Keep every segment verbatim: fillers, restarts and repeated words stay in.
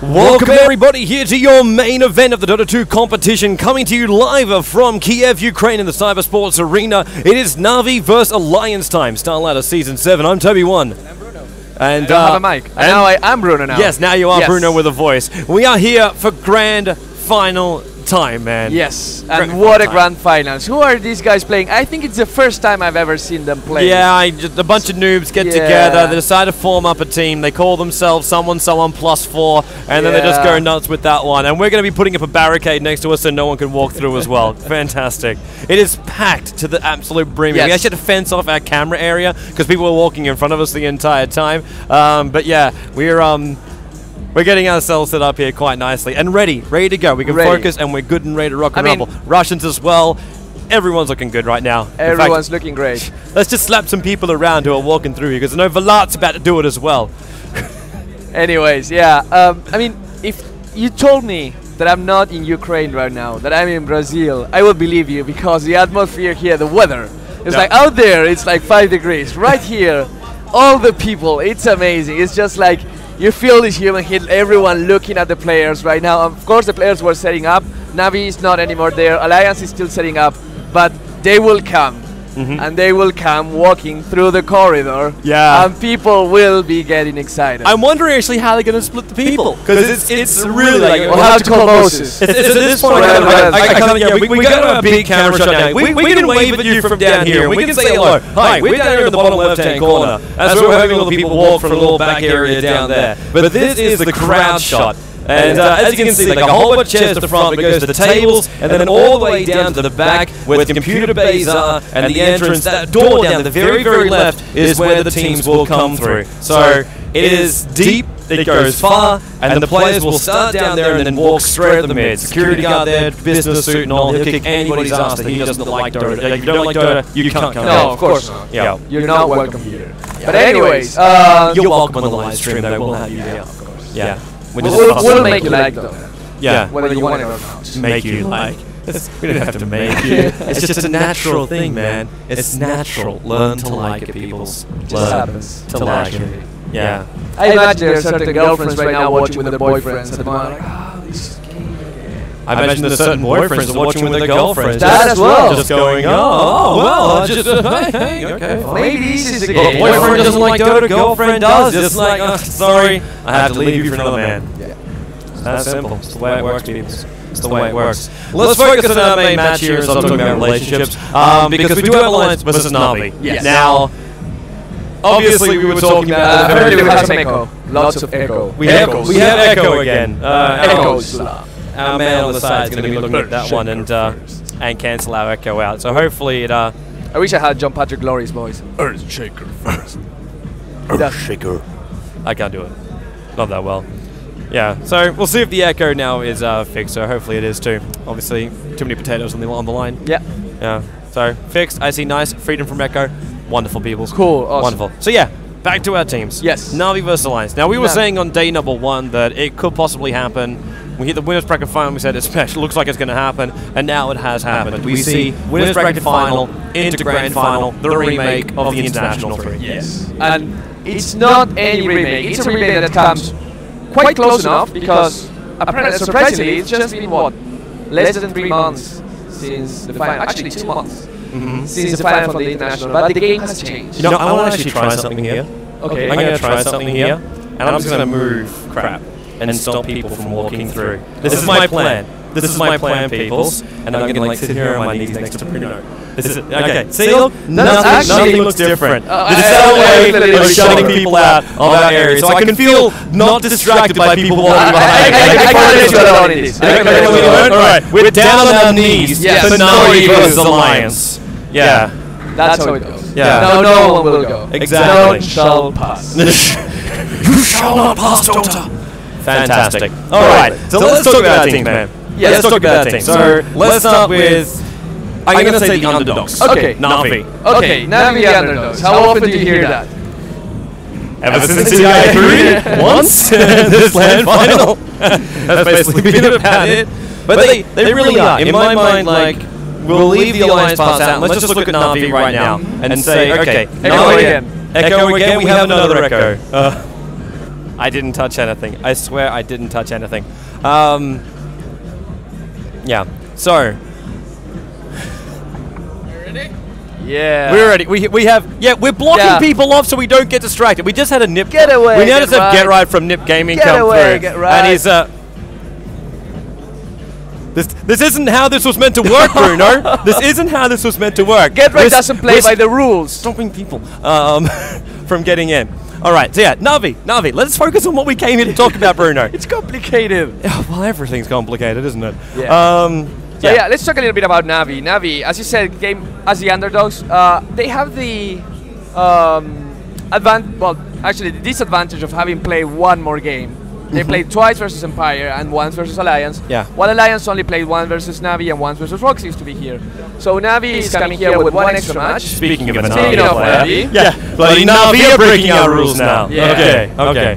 Welcome everybody here to your main event of the Dota two competition, coming to you live from Kiev, Ukraine in the Cybersports Arena. It is Na'Vi versus Alliance time, StarLadder Season seven. I'm Tobi Wan. And I'm Bruno. And I don't uh, have a mic. And now I am Bruno now. Yes, now you are yes. Bruno with a voice. We are here for grand final time, man. Yes, Grand and what a time. grand finals. Who are these guys playing? I think it's the first time I've ever seen them play. Yeah, I, just, a bunch of noobs get Yeah. together, they decide to form up a team, they call themselves someone, someone plus four, and then they just Yeah. go nuts with that one. And we're going to be putting up a barricade next to us so no one can walk through as well. Fantastic. It is packed to the absolute brim. Yes. We actually had to fence off our camera area because people were walking in front of us the entire time. Um, but yeah, we're... um. We're getting ourselves set up here quite nicely and ready, ready to go. We can Ready. focus and we're good and ready to rock and I mean- rumble. Russians as well. Everyone's looking good right now. In fact, Everyone's looking great. let's just slap some people around who are walking through here because I know Valat's about to do it as well. Anyways, yeah. Um, I mean, if you told me that I'm not in Ukraine right now, that I'm in Brazil, I would believe you because the atmosphere here, the weather, it's Yeah. like out there, it's like five degrees. Right here, all the people, it's amazing. It's just like you feel this human heat, everyone looking at the players right now. Of course, the players were setting up. Na'Vi is not anymore there. Alliance is still setting up, but they will come. Mhm. And they will come walking through the corridor. Yeah. And people will be getting excited. I'm wondering actually how they're going to split the people because it's, it's really like... We'll have to call Moses. It's, it's at this point, Right, I, right. I, I, I kind of, yeah, we, we got a big camera shot now. We, we can wave at you from down here. We can say hello. Hi, we're down here in the bottom left-hand corner. As we're having all the people walk from a little back area down there. But this is the crowd shot. And uh, as you can see, like a whole bunch of chairs at the front, it goes to the tables, and then all the way down to the back where the computer bays are, and the entrance, that door down the very, very left is where the teams will come through. So it is deep, it goes far, and the players will start down there and then walk straight at the mid. Security guard there, business suit and all, he'll kick anybody's ass that he doesn't like Dota. Like, if you don't like Dota, you can't come No, in. of course not. Yeah. You're not welcome here. Yeah. But anyways, uh, You're welcome on the live stream though, we'll have you there. of course. Yeah. We're We'll, just we'll, awesome. we'll make you like Dota. Yeah. Whether you want it or not. Make you like. It's, we don't have to make you. It's just a natural thing, man. It's natural. Learn to like it, peoples. Just Learn happens. to like it. Yeah. I imagine there are certain girlfriends right now watching with their boyfriends at the moment. Like, ah, this is gay. I imagine there's certain boyfriends watching with their girlfriends. That as well. Just going, oh, oh well, I just, uh, hey, hey, okay. Maybe this is a Well, game. boyfriend doesn't like Dota, girlfriend does. Just like, oh, sorry, I have to leave you for another man. Yeah. It's that simple. It's the way it works, people. It's the way it works. Let's focus on our main match here and stop talking about relationships. Um, because we do have Alliance versus Na'Vi. Yes. Now, obviously we were talking Uh, about... I heard we have some echo. Lots of echo. We have, Echoes. we have Echo again. Uh, Echoes. Our, our man on the side is going to be looking at that one and uh, and cancel our Echo out. So hopefully it... Uh, I wish I had John Patrick Glory's voice. Earthshaker first. does. Earthshaker. I can't do it. Not that well. Yeah, so we'll see if the Echo now is uh, fixed, so hopefully it is too. Obviously, too many potatoes on the, on the line. Yeah. Yeah, so fixed, I see nice, freedom from Echo. Wonderful, people. Cool. Awesome. Wonderful. So yeah, back to our teams. Yes. Na'Vi versus Alliance. Now we were Na'Vi. saying on day number one that it could possibly happen. We hit the winners bracket final, we said it's special, looks like it's going to happen, and now it has happened. We see winners bracket final into grand final, the remake of the International three. Yes. And it's not any remake. It's a remake that comes quite close enough because apparently, surprisingly, it's just been what, less than three months since the final. Actually, two months Mm-hmm. since the final from the international. But the game has changed. You know, I want to actually try something here. Okay. I'm going to try something here, and I'm just going to move crap and stop people from walking through. This is my plan. This is my plan, peoples. And I'm going to like sit here on my knees next to Bruno. This is okay. See, look, nothing, actually- nothing looks different. Uh, This is I- our I- way I- I- of shutting people out of our area, so I can feel not distracted by people walking I- I- behind. I- I- I can let you alone in this. I can let you alone. All right, we're down on our knees Yes. for Na'Vi versus Alliance. Yeah. That's how it goes. Yeah. No, no one will go. Exactly. None shall pass. You shall not pass, Dota. Fantastic. All right, so, let's, talk about our teams, man. Yeah, let's talk about our teams. So let's start with. I'm going to say the underdogs. Okay. Na'Vi. Okay, Na'Vi underdogs. How often do you hear that? Ever since the I three, once, this LAN final. That's basically been about it. But they, they really are. In my mind, like, we'll leave the Alliance parts out. Let's just look at Na'Vi right now and say, okay, Echo Na'Vi again. Echo again, we have another Echo. Uh, I didn't touch anything. I swear I didn't touch anything. Um, yeah. So. Yeah. We're ready. We, we have, yeah, we're blocking Yeah. people off so we don't get distracted. We just had a Nip. Get away, We get noticed a right. Get Right from Nip Gaming Get come away, through. get right. And he's, uh, this, this isn't how this was meant to work, Bruno. This isn't how this was meant to work. Get Right We're s- doesn't play we're by s- the rules. stopping people um, from getting in. All right, so yeah, Navi, Navi, let's focus on what we came here to talk about, Bruno. It's complicated. Yeah, well, everything's complicated, isn't it? Yeah. Um, So yeah. let's talk a little bit about Navi. Navi, as you said, game as the underdogs, uh, they have the um, advan well, actually the disadvantage of having played one more game. They played twice versus Empire and once versus Alliance. Yeah. While Alliance only played one versus Navi and once versus Roxy used to be here. So Navi is coming here with one extra match. Speaking of a Speaking Navi of player. Navi. Yeah, bloody Navi are breaking our rules now. Yeah. Okay, okay.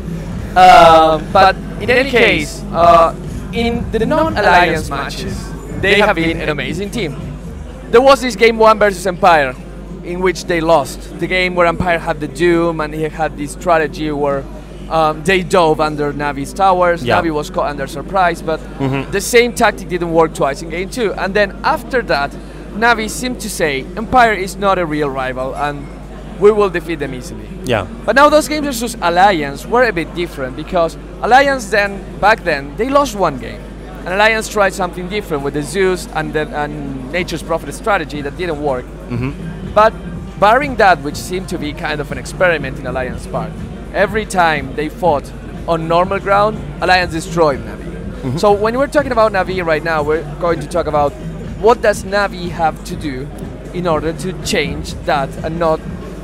Um, but in any case, uh, in the non-alliance matches, they have been an amazing team. There was this game one versus Empire, in which they lost. The game where Empire had the Doom and he had this strategy where um, they dove under Navi's towers. Yeah. Navi was caught under surprise, but Mhm. the same tactic didn't work twice in game two. And then after that, Navi seemed to say Empire is not a real rival and we will defeat them easily. Yeah. But now those games versus Alliance were a bit different because Alliance then, back then, they lost one game. And Alliance tried something different with the Zeus and, the, and Nature's Prophet strategy that didn't work. Mm-hmm. But barring that, which seemed to be kind of an experiment in Alliance part, every time they fought on normal ground, Alliance destroyed Navi. Mm-hmm. So when we're talking about Navi right now, we're going to talk about what does Navi have to do in order to change that and not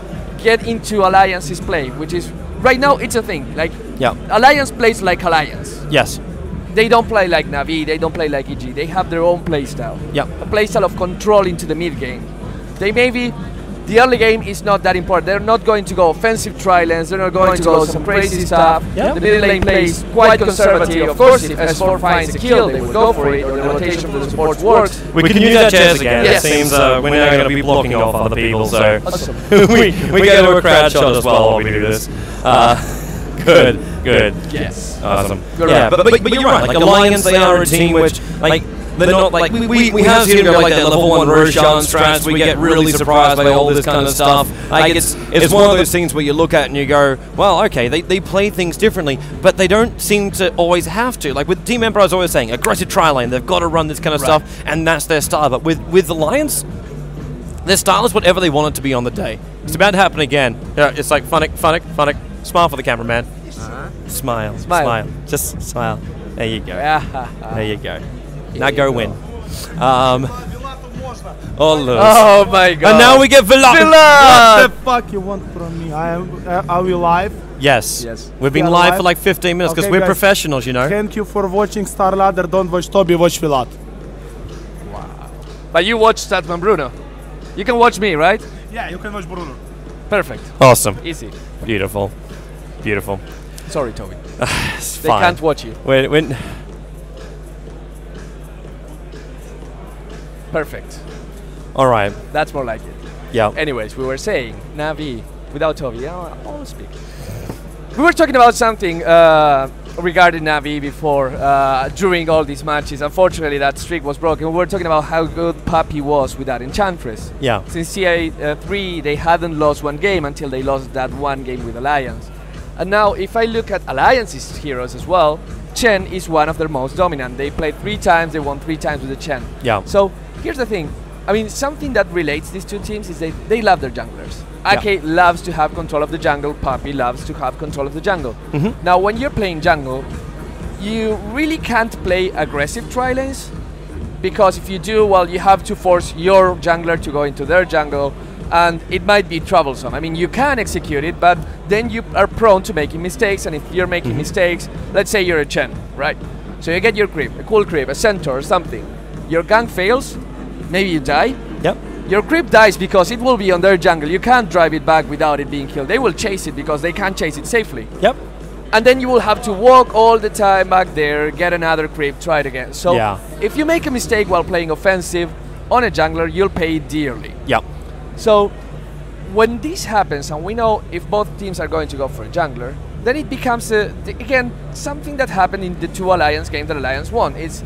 get into Alliance's play, which is right now it's a thing. Like Yeah. Alliance plays like Alliance. Yes. They don't play like Navi, they don't play like E G. They have their own playstyle. Yep. A playstyle of control into the mid game. They maybe the early game is not that important. They're not going to go offensive tri-lanes, they're not going, going to go some crazy stuff. Yeah. The mid lane plays quite conservative. Of course, if S four finds a kill, they would go for it, or the rotation for the support works. We, can use our chairs again. Yes. It seems uh, we're now going to be blocking off other people, so Awesome. we, we go to a crowd shot as well while we do this. Uh, good, good. Yes. Awesome. You're yeah, right. but, but, but you're right. Like Alliance, they are a team which, like, they're not like we, we, we have seen them go like that level one Roshan strats. We get really surprised by all this kind of stuff. Like it's it's one of those things where you look at and you go, well, okay, they, they play things differently, but they don't seem to always have to. Like with Team Empire, I was always saying aggressive tri lane. They've got to run this kind of Right. stuff, and that's their style. But with with Alliance, their style is whatever they want it to be on the day. It's about to happen again. Yeah, it's like funnick, funnick, funnick. Smile for the cameraman. Uh-huh. Smile, Smile. smile, just smile. There you go. Yeah. There you go. Now go win. Um, oh, look. Oh my god. And now we get Vlad. Vlad! What the fuck you want from me? I am. Uh, are we live? Yes. Yes. We've been We are live live? for like fifteen minutes because Okay, we're guys. professionals, you know. Thank you for watching StarLadder. Don't watch Tobi, watch Vlad. But you watch Statman Bruno. You can watch me, right? Yeah, you can watch Bruno. Perfect. Awesome. Easy. Beautiful. Beautiful. Sorry, Toby. It's They fine. can't watch you. When, when Perfect. All right. That's more like it. Yeah. Anyways, we were saying Navi without Toby. I'll, I'll speak. We were talking about something uh, regarding Navi before, uh, during all these matches. Unfortunately, that streak was broken. We were talking about how good Papi was with that Enchantress. Yeah. Since C I three, they hadn't lost one game until they lost that one game with Alliance. And now, if I look at Alliance's heroes as well, Chen is one of their most dominant. They played three times, they won three times with the Chen. Yeah. So, here's the thing. I mean, something that relates these two teams is they, they love their junglers. Ake loves to have control of the jungle, Papi loves to have control of the jungle. Mm-hmm. Now, when you're playing jungle, you really can't play aggressive tri-lanes, because if you do, well, you have to force your jungler to go into their jungle, and it might be troublesome. I mean, you can execute it, but then you are prone to making mistakes, and if you're making Mm-hmm. mistakes, let's say you're a Chen, right? So you get your creep, a cool creep, a centaur, something. Your gank fails, maybe you die. Yep. Your creep dies because it will be on their jungle. You can't drive it back without it being killed. They will chase it because they can't chase it safely. Yep. And then you will have to walk all the time back there, get another creep, try it again. So Yeah. if you make a mistake while playing offensive on a jungler, you'll pay it dearly. Yep. So when this happens, and we know if both teams are going to go for a jungler, then it becomes, a, th again, something that happened in the two Alliance games that Alliance won. It's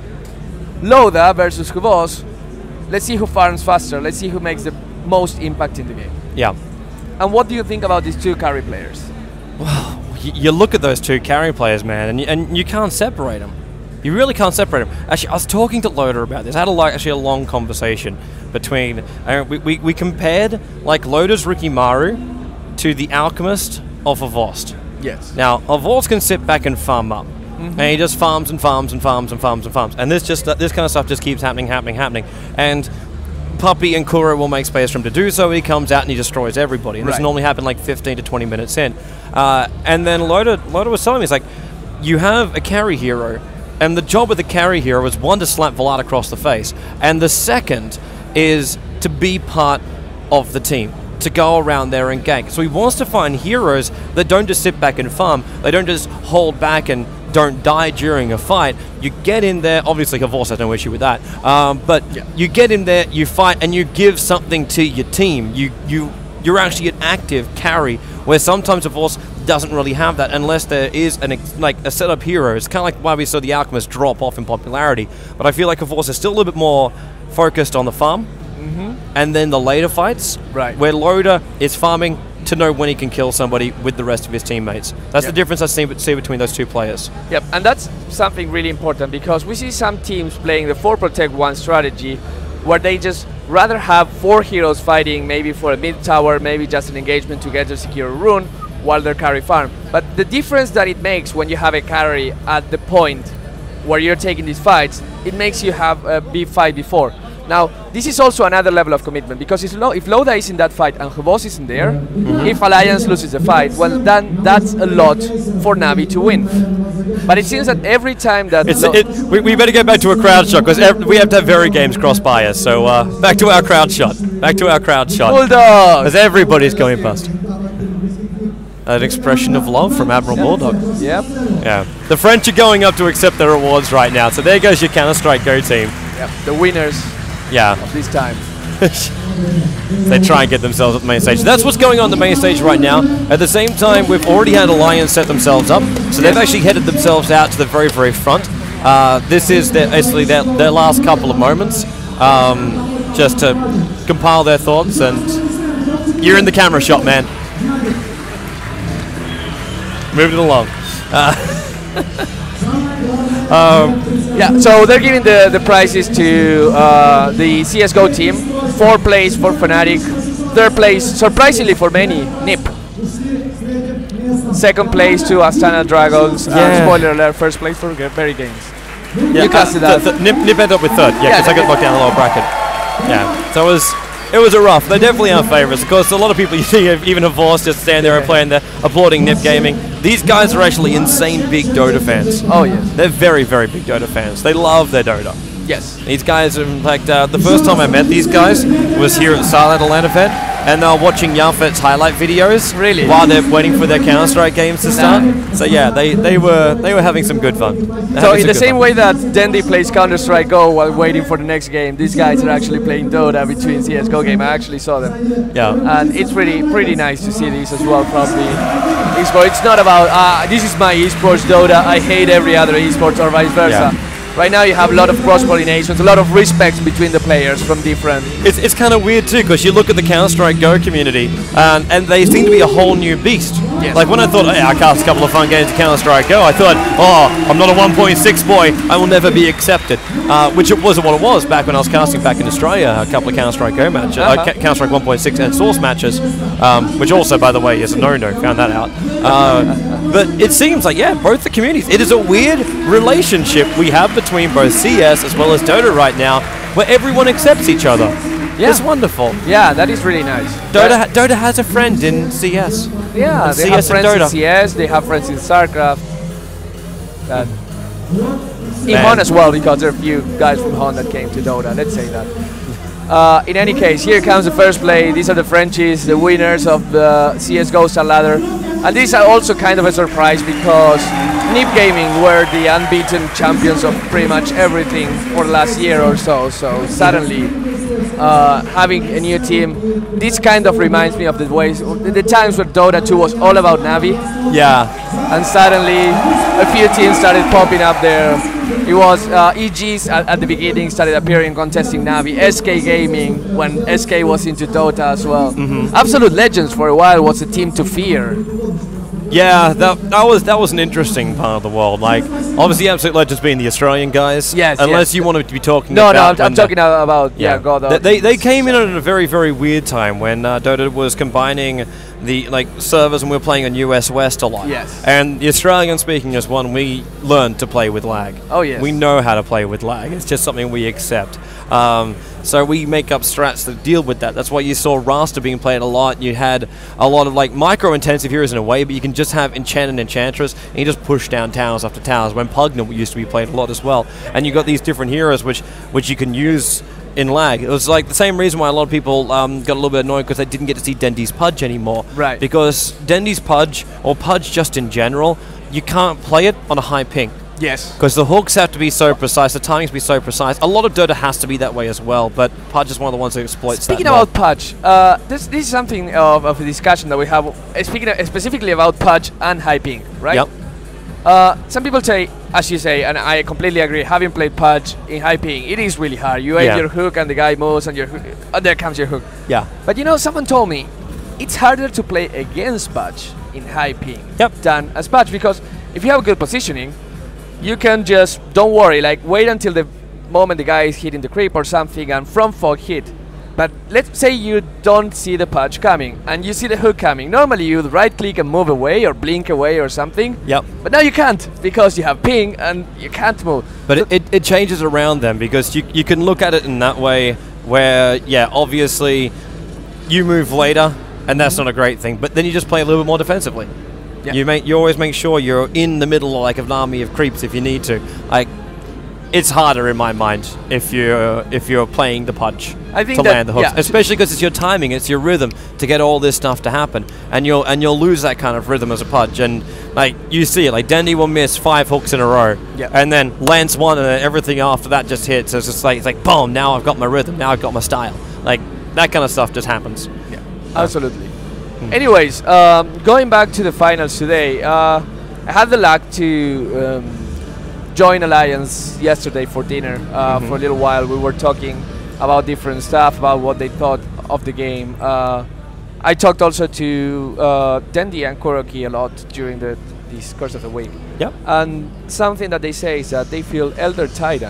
LoDA versus Hvos. Let's see who farms faster. Let's see who makes the most impact in the game. Yeah. And what do you think about these two carry players? Well, you look at those two carry players, man, and you, and you can't separate them. You really can't separate them. Actually, I was talking to LoDA about this. I had a, like, actually a long conversation between... Uh, we, we, we compared like LoDA's Rikimaru to the Alchemist of Avost. Yes. Now, Avost can sit back and farm up. Mm-hmm. And he just farms and farms and farms and farms and farms. And this just uh, this kind of stuff just keeps happening, happening, happening. And Puppy and Kuro will make space for him to do so. He comes out and he destroys everybody. And right. this normally happens like fifteen to twenty minutes in. Uh, and then LoDA, LoDA was telling me, he's like, you have a carry hero, and the job of the carry hero is one, to slap Vlad across the face, and the second is to be part of the team, to go around there and gank. So he wants to find heroes that don't just sit back and farm, they don't just hold back and don't die during a fight. You get in there, obviously Hvos has no issue with that, um, but yeah. you get in there, you fight, and you give something to your team. You, you, you're actually an active carry, where sometimes Hvos doesn't really have that unless there is an ex like a setup hero. It's kind of like why we saw the Alchemist drop off in popularity, but I feel like Hvos is still a little bit more focused on the farm, mm-hmm. and then the later fights, right. where LoDA is farming to know when he can kill somebody with the rest of his teammates. That's yep. the difference I see, see between those two players. Yep, and that's something really important, because we see some teams playing the four protect one strategy, where they just rather have four heroes fighting, maybe for a mid tower, maybe just an engagement to get to secure a rune, while they're carry farm. But the difference that it makes when you have a carry at the point where you're taking these fights, it makes you have a big fight before. Now, this is also another level of commitment, because if, Lo if LoDA is in that fight and Hvos isn't there, mm-hmm. if Alliance loses the fight, well, then that's a lot for Navi to win. But it seems that every time that... It's, it, we, we better get back to a crowd shot, because we have to have very games cross by us, so uh, back to our crowd shot. Back to our crowd shot. Bulldog! Because everybody's going past. An expression of love from Admiral yep. Bulldog. Yep. Yeah. The French are going up to accept their rewards right now, so there goes your Counter-Strike Go team. Yep. The winners yeah. of this time. They try and get themselves at the main stage. That's what's going on the main stage right now. At the same time, we've already had Alliance set themselves up, so they've actually headed themselves out to the very, very front. Uh, this is their, basically their, their last couple of moments, um, just to compile their thoughts, and you're in the camera shot, man. Move it along. Uh, um, yeah, so they're giving the, the prizes to uh, the C S G O team. Fourth place for Fnatic. Third place, surprisingly for many, N I P. Second place to Astana Dragons. Yeah. Uh, spoiler alert, first place for Berry Games. Yeah, you casted that. Th th N I P ended up with third, yeah, because yeah, I got locked down the lower bracket. Yeah, so it was... It was a rough. They definitely are favourites. Of course, a lot of people you see, even Hvos, just stand there and playing, they're applauding N I P Gaming. These guys are actually insane big Dota fans. Oh, yes. They're very, very big Dota fans. They love their Dota. Yes. These guys, in fact, uh, the first time I met these guys was here at StarLadder LAN event, and they were watching Yafet's highlight videos really? while they're waiting for their Counter-Strike games to start. Nah. So yeah, they, they were they were having some good fun. They're so in the same fun. way that Dendy plays Counter-Strike Go while waiting for the next game, these guys are actually playing Dota between C S G O game. I actually saw them. Yeah. And it's pretty pretty nice to see this as well from the esports. It's not about, uh, this is my esports Dota, I hate every other esports, or vice versa. Yeah. Right now you have a lot of cross-pollinations, a lot of respect between the players from different... It's, it's kind of weird too, because you look at the Counter-Strike Go community, um, and they seem to be a whole new beast. Yes. Like when I thought, hey, I cast a couple of fun games of Counter-Strike Go, I thought, oh, I'm not a one point six boy, I will never be accepted. Uh, which it wasn't what it was back when I was casting back in Australia, a couple of Counter-Strike Go matches, uh-huh. uh, Counter-Strike one point six and Source matches, um, which also, by the way, is a no-no, found that out. Uh, but it seems like, yeah, both the communities, it is a weird relationship we have between both C S as well as Dota right now, where everyone accepts each other. Yeah. It's wonderful. Yeah, that is really nice. Dota, ha Dota has a friend in C S. Yeah, they C S have friends in C S, they have friends in StarCraft. And in Hon as well, because there are a few guys from Hon that came to Dota, let's say that. Uh, in any case, here comes the first play. These are the Frenchies, the winners of the C S G O StarLadder. And these are also kind of a surprise, because N I P Gaming were the unbeaten champions of pretty much everything for the last year or so. So suddenly uh, having a new team. This kind of reminds me of the ways, the times where Dota two was all about Navi. Yeah. And suddenly a few teams started popping up there. It was uh, E Gs at, at the beginning started appearing contesting Navi. S K Gaming when S K was into Dota as well. Mm-hmm. Absolute Legends for a while was a team to fear. Yeah, that that was that was an interesting part of the world. Like, obviously, Absolute Legends being the Australian guys. Yes. Unless yes. you wanted to be talking no, about. No, I'm, I'm talking about yeah, yeah God. They they, they came in at a very very weird time when uh, Dota was combining the like servers and we were playing on U S West a lot. Yes. And the Australian speaking as one, we learned to play with lag. Oh yes. We know how to play with lag. It's just something we accept. Um, so we make up strats that deal with that. That's why you saw Rasta being played a lot. You had a lot of like micro-intensive heroes in a way, but you can just have Enchant and Enchantress, and you just push down towers after towers. When Pugna used to be played a lot as well, and you got these different heroes which which you can use in lag. It was like the same reason why a lot of people um, got a little bit annoyed because they didn't get to see Dendy's Pudge anymore. Right. Because Dendy's Pudge, or Pudge just in general, you can't play it on a high ping. Yes. Because the hooks have to be so precise, the timings be so precise. A lot of Dota has to be that way as well, but Pudge is one of the ones who exploits Speaking that. Speaking about Pudge, uh, this, this is something of, of a discussion that we have, uh, speaking of, specifically about Pudge and high ping, right? Yep. Uh, some people say, as you say, and I completely agree, having played Pudge in high ping, it is really hard. You aim yeah. your hook and the guy moves and your hook, uh, there comes your hook. Yeah. But you know, someone told me, it's harder to play against Pudge in high ping yep. than as Pudge, because if you have good positioning, you can just, don't worry, like wait until the moment the guy is hitting the creep or something and from fog hit. But let's say you don't see the Pudge coming and you see the hook coming. Normally you'd right click and move away or blink away or something. Yep. But now you can't because you have ping and you can't move. But it, it, it changes around them because you, you can look at it in that way where, yeah, obviously you move later and that's not a great thing. But then you just play a little bit more defensively. Yep. You make you always make sure you're in the middle like of an army of creeps if you need to. Like, it's harder in my mind if you're if you're playing the Pudge I think to that, land the hooks, yeah. especially because it's your timing, it's your rhythm to get all this stuff to happen, and you'll and you'll lose that kind of rhythm as a Pudge. And like you see it, like Dendy will miss five hooks in a row, yep. and then lands one, and then everything after that just hits. So it's just like it's like boom, now I've got my rhythm, now I've got my style. Like that kind of stuff just happens. Yeah, uh, absolutely. Hmm. Anyways, um, going back to the finals today, uh, I had the luck to um, join Alliance yesterday for dinner. Uh, mm-hmm. For a little while, we were talking about different stuff, about what they thought of the game. Uh, I talked also to uh, Dendy and Kuroki a lot during the this course of the week. Yep. And something that they say is that they feel Elder Titan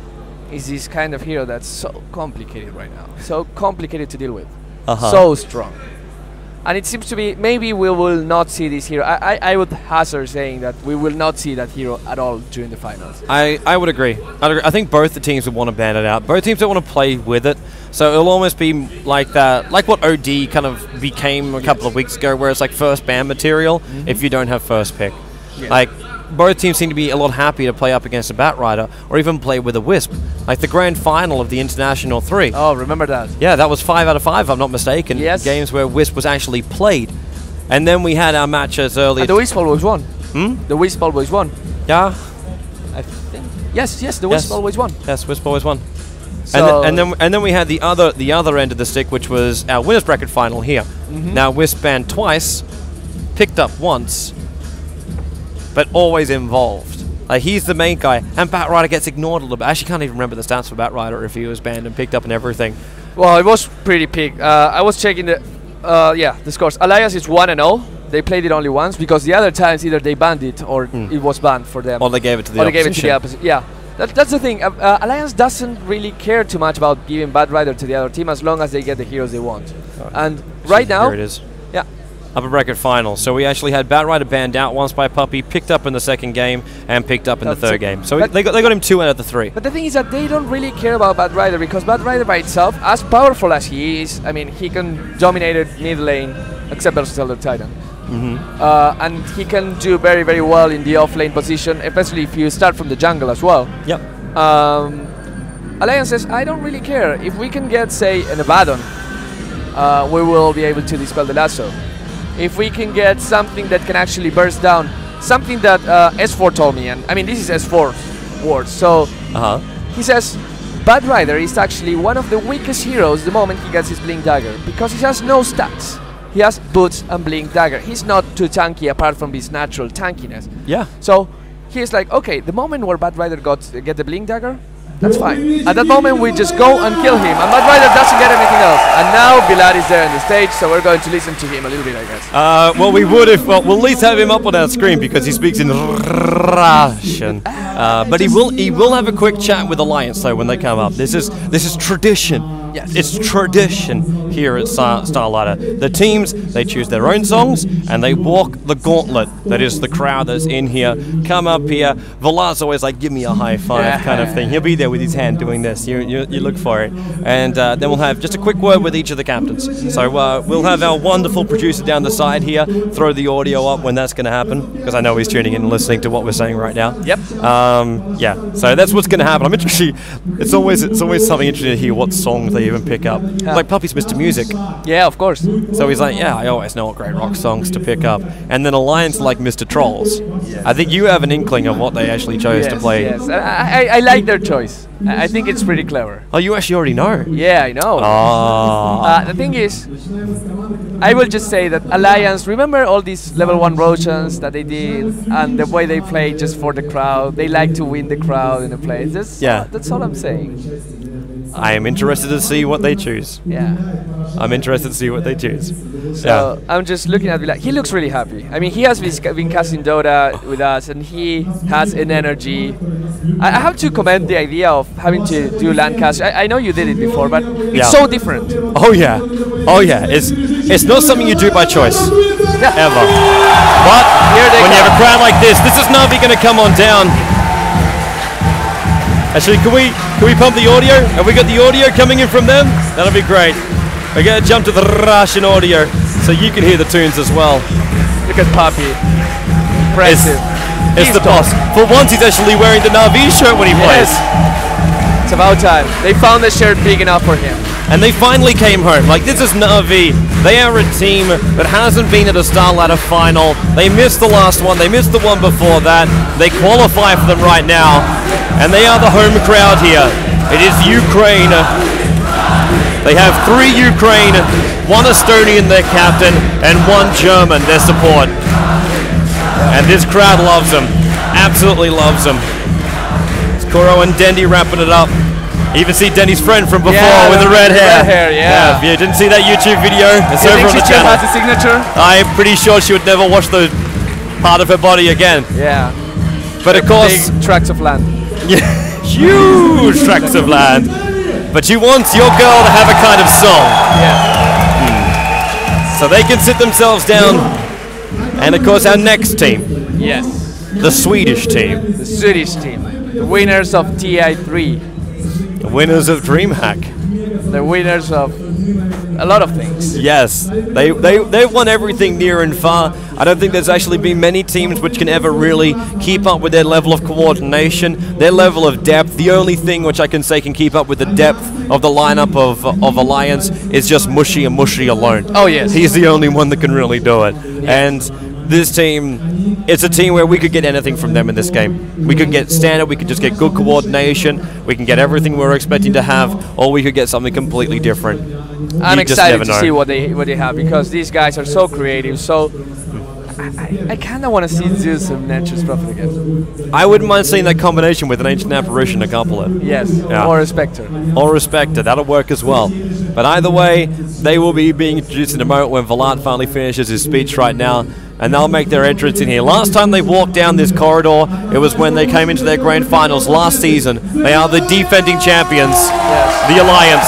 is this kind of hero that's so complicated right now, so complicated to deal with, uh-huh. so strong. And it seems to be, maybe we will not see this hero. I, I, I would hazard saying that we will not see that hero at all during the finals. I, I would agree. I'd agree. I think both the teams would want to ban it out. Both teams don't want to play with it. So it'll almost be like that, like what O D kind of became a yes. couple of weeks ago, where it's like first ban material mm-hmm. if you don't have first pick. Yes. Like, both teams seem to be a lot happy to play up against a Batrider or even play with a Wisp. Like the grand final of the International three. Oh, remember that? Yeah, that was five out of five, if I'm not mistaken. Yes. Games where Wisp was actually played. And then we had our matches earlier. And the Wisp always won. Hmm? The Wisp always won. Yeah. I think. Yes, yes, the yes. Wisp always won. Yes, Wisp always won. So and, th and then and then we had the other the other end of the stick, which was our winners bracket final here. Mm-hmm. Now Wisp banned twice, picked up once, but always involved. Like, he's the main guy, and Batrider gets ignored a little bit. I actually can't even remember the stats for Batrider if he was banned and picked up and everything. Well, it was pretty big. Uh, I was checking the, uh, yeah, the scores. Alliance is one and zero. They played it only once because the other times either they banned it or mm. it was banned for them. Or they gave it to the or opposition. Or they gave it to the opposite. Yeah, that, that's the thing. Uh, uh, Alliance doesn't really care too much about giving Batrider to the other team as long as they get the heroes they want. Right. And so right now, here it is. Yeah. Upper bracket final. So we actually had Batrider banned out once by Puppy, picked up in the second game, and picked up in That's the third it. game. So but they got they got him two out of the three. But the thing is that they don't really care about Batrider because Batrider by itself, as powerful as he is, I mean, he can dominate it mid lane, except versus Elder Titan. Mm-hmm. uh, and he can do very, very well in the off lane position, especially if you start from the jungle as well. Yep. Um, Alliance says, I don't really care. If we can get, say, an Abaddon, uh, we will be able to dispel the lasso. If we can get something that can actually burst down, something that uh, S four told me, and I mean this is S four's words, so uh-huh. he says, Bad Rider is actually one of the weakest heroes the moment he gets his Blink Dagger, because he has no stats. He has Boots and Blink Dagger. He's not too tanky apart from his natural tankiness. Yeah. So he's like, okay, the moment where Bad Rider got uh, get the Blink Dagger, that's fine. At that moment, we just go and kill him, and Bad Rider doesn't get anything else. And now Vlad is there on the stage, so we're going to listen to him a little bit, I guess. Uh, well, we would if well, we'll at least have him up on our screen because he speaks in Russian. Uh, but he will he will have a quick chat with Alliance though when they come up. This is this is tradition. Yes. It's tradition here at Star StarLadder. The teams, they choose their own songs and they walk the gauntlet. That is the crowd that's in here. Come up here. Vlad's always like, give me a high five Yeah. kind of thing. He'll be there with his hand doing this. You you, you look for it. And uh, then we'll have just a quick word with each of the captains. So uh, we'll have our wonderful producer down the side here throw the audio up when that's going to happen, because I know he's tuning in and listening to what we're saying right now. Yep. Um, yeah, so that's what's going to happen. I'm interested. It's always it's always something interesting to hear what songs they even pick up. Yeah. Like Puppy's Mister Music. Yeah, of course. So he's like, yeah, I always know what great rock songs to pick up. And then Alliance like Mister Trolls. Yes. I think you have an inkling of what they actually chose yes, to play. Yes, I, I, I like their choice. I I think it's pretty clever. Oh, you actually already know. Yeah, I know. Oh. Uh, the thing is, I will just say that Alliance, remember all these level one Rosans that they did and the way they play just for the crowd? They like to win the crowd in the play. That's, Yeah. that's all I'm saying. I am interested to see what they choose. Yeah. I'm interested to see what they choose. So Yeah. I'm just looking at Vlad. He looks really happy. I mean, he has been, been casting Dota with us, and he has an energy. I, I have to commend the idea of having to do LAN cast. I, I know you did it before, but it's Yeah. so different. Oh yeah, oh yeah. It's it's not something you do by choice, Yeah. ever. But Here they when you come. have a crowd like this, this is Navi going to come on down. Actually, can we can we pump the audio? Have we got the audio coming in from them? That'll be great. We're going to jump to the Russian audio so you can hear the tunes as well. Look at Poppy. It's, Impressive. it's He's the top. boss. For once, he's actually wearing the Navi shirt when he plays. Yes. It's about time. They found the shirt big enough for him. And they finally came home. Like, this is Navi. They are a team that hasn't been at a StarLadder final. They missed the last one. They missed the one before that. They qualify for them right now. And they are the home crowd here. It is Ukraine. They have three Ukraine, one Estonian, their captain, and one German, their support. And this crowd loves them. Absolutely loves them. It's Kuro and Dendy wrapping it up. You even see Denny's friend from before Yeah, with the red hair. red hair, yeah. If you didn't see that YouTube video, it's You over think on she the still channel. has the signature? I'm pretty sure she would never wash the part of her body again. Yeah. But of course, Big tracts of land. yeah, huge tracts of land. But you want your girl to have a kind of song. Yeah. So they can sit themselves down. And of course, our next team, Yes. the Swedish team, The Swedish team. The winners of T I three. the winners of DreamHack. The winners of a lot of things. Yes, they, they, they've won everything near and far. I don't think there's actually been many teams which can ever really keep up with their level of coordination, their level of depth. The only thing which I can say can keep up with the depth of the lineup of, of Alliance is just Mushy and Mushy alone. Oh, yes. He's the only one that can really do it. And this team, it's a team where we could get anything from them in this game. We could get standard, we could just get good coordination, we can get everything we're expecting to have, or we could get something completely different. I'm You just excited never to know. see what they what they have, because these guys are so creative. So I, I, I kind of want to see Zeus and Nature's Prophet again. I wouldn't mind seeing that combination with an Ancient Apparition, a couple of. Yes. Yeah. Or a Spectre. Or Respected, that'll work as well. But either way, they will be being introduced in a moment when Vlad finally finishes his speech right now, and they'll make their entrance in here. Last time they walked down this corridor, it was when they came into their grand finals last season. They are the defending champions, Yes. the Alliance.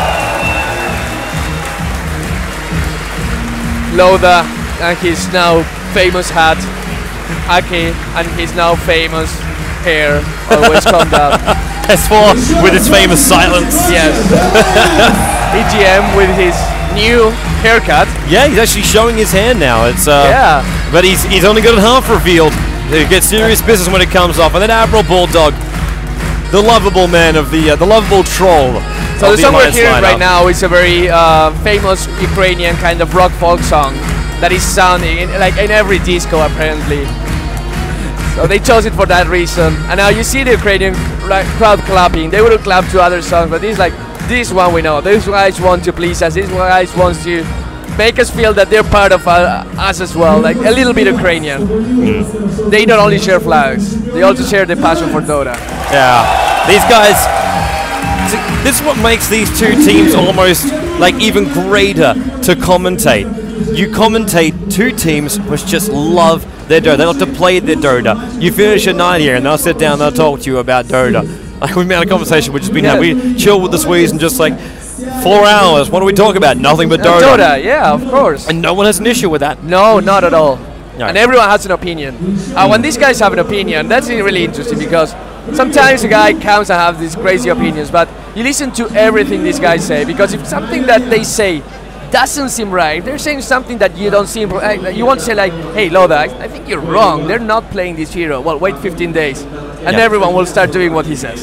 Loda and his now famous hat. Aki and his now famous hair always combed up. S four with his famous silence. Yes. E G M with his new haircut. Yeah, he's actually showing his hand now. It's uh, Yeah. But he's he's only got it half revealed. He gets serious business when it comes off. And then Admiral Bulldog, the lovable man of the uh, the lovable troll. So of the song we're Alliance hearing right lineup. now is a very uh, famous Ukrainian kind of rock folk song that is sounding in, like in every disco apparently. So they chose it for that reason. And now you see the Ukrainian like, crowd clapping. They would clap to other songs, but this like this one we know. These guys want to please us. These guys want to make us feel that they're part of uh, us as well, like a little bit Ukrainian. Mm. They not only share flags, they also share the passion for Dota. Yeah, these guys. This is what makes these two teams almost like even greater to commentate. You commentate two teams which just love their Dota. They love to play their Dota. You finish a night here and they'll sit down and they'll talk to you about Dota. Like we've had a conversation which has been yeah. had. We chill with the Swedes and just like four hours. What do we talk about? Nothing but Dota. Uh, Dota, yeah, of course. And no one has an issue with that. No, not at all. No. And everyone has an opinion. Uh, when these guys have an opinion, that's really interesting because sometimes a guy comes and have these crazy opinions, but you listen to everything these guys say because if something that they say doesn't seem right, they're saying something that you don't seem right. You want to say like, hey Loda, I, I think you're wrong. They're not playing this hero. Well, wait fifteen days and yeah. everyone will start doing what he says.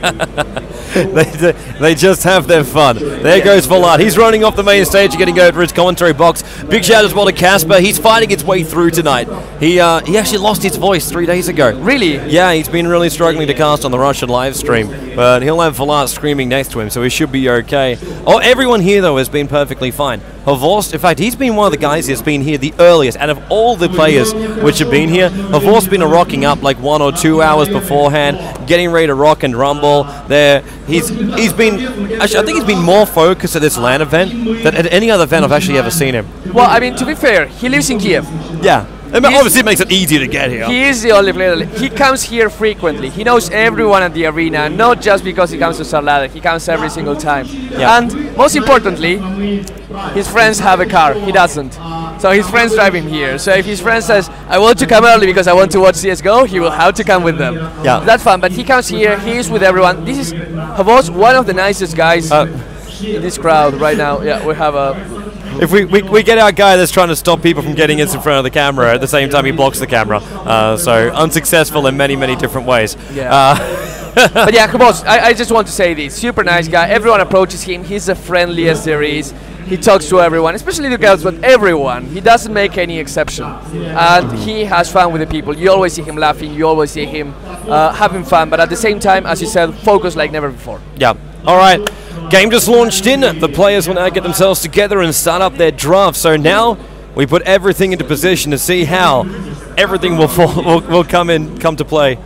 they, they just have their fun. There yeah. goes Vlad. He's running off the main stage, getting over his commentary box. Big shout as well to Casper. He's fighting his way through tonight. He uh, he actually lost his voice three days ago. Really? Yeah, he's been really struggling to cast on the Russian live stream, but he'll have Vlad screaming next to him, so he should be okay. Oh, everyone here though has been perfectly fine. Havorst, in fact, he's been one of the guys that's been here the earliest out of all the players which have been here. Havorst's been a rocking up like one or two hours beforehand, getting ready to rock and rumble. There, he's he's been actually I think he's been more focused at this LAN event than at any other event I've actually ever seen him. Well, I mean, to be fair, he lives in Kiev. Yeah. I mean, obviously, it makes it easier to get here. He is the only player. He comes here frequently. He knows everyone at the arena, not just because he comes to StarLadder. He comes every single time. Yeah. And most importantly, his friends have a car. He doesn't. So his friends drive him here. So if his friend says, I want to come early because I want to watch C S G O, he will have to come with them. Yeah. That's fun. But he comes here. He is with everyone. This is Havos, one of the nicest guys uh, in this crowd right now. Yeah, we have a... If we, we, we get our guy that's trying to stop people from getting us in front of the camera, at the same time he blocks the camera. Uh, so unsuccessful in many, many different ways. Yeah. Uh but yeah, come on, I, I just want to say this. Super nice guy. Everyone approaches him. He's the friendliest there is. He talks to everyone, especially the girls, but everyone. He doesn't make any exception. And he has fun with the people. You always see him laughing. You always see him uh, having fun. But at the same time, as you said, focus like never before. Yeah. All right. Game just launched in. The players will now get themselves together and start up their draft. So now we put everything into position to see how everything will fall, will, will come in, come to play.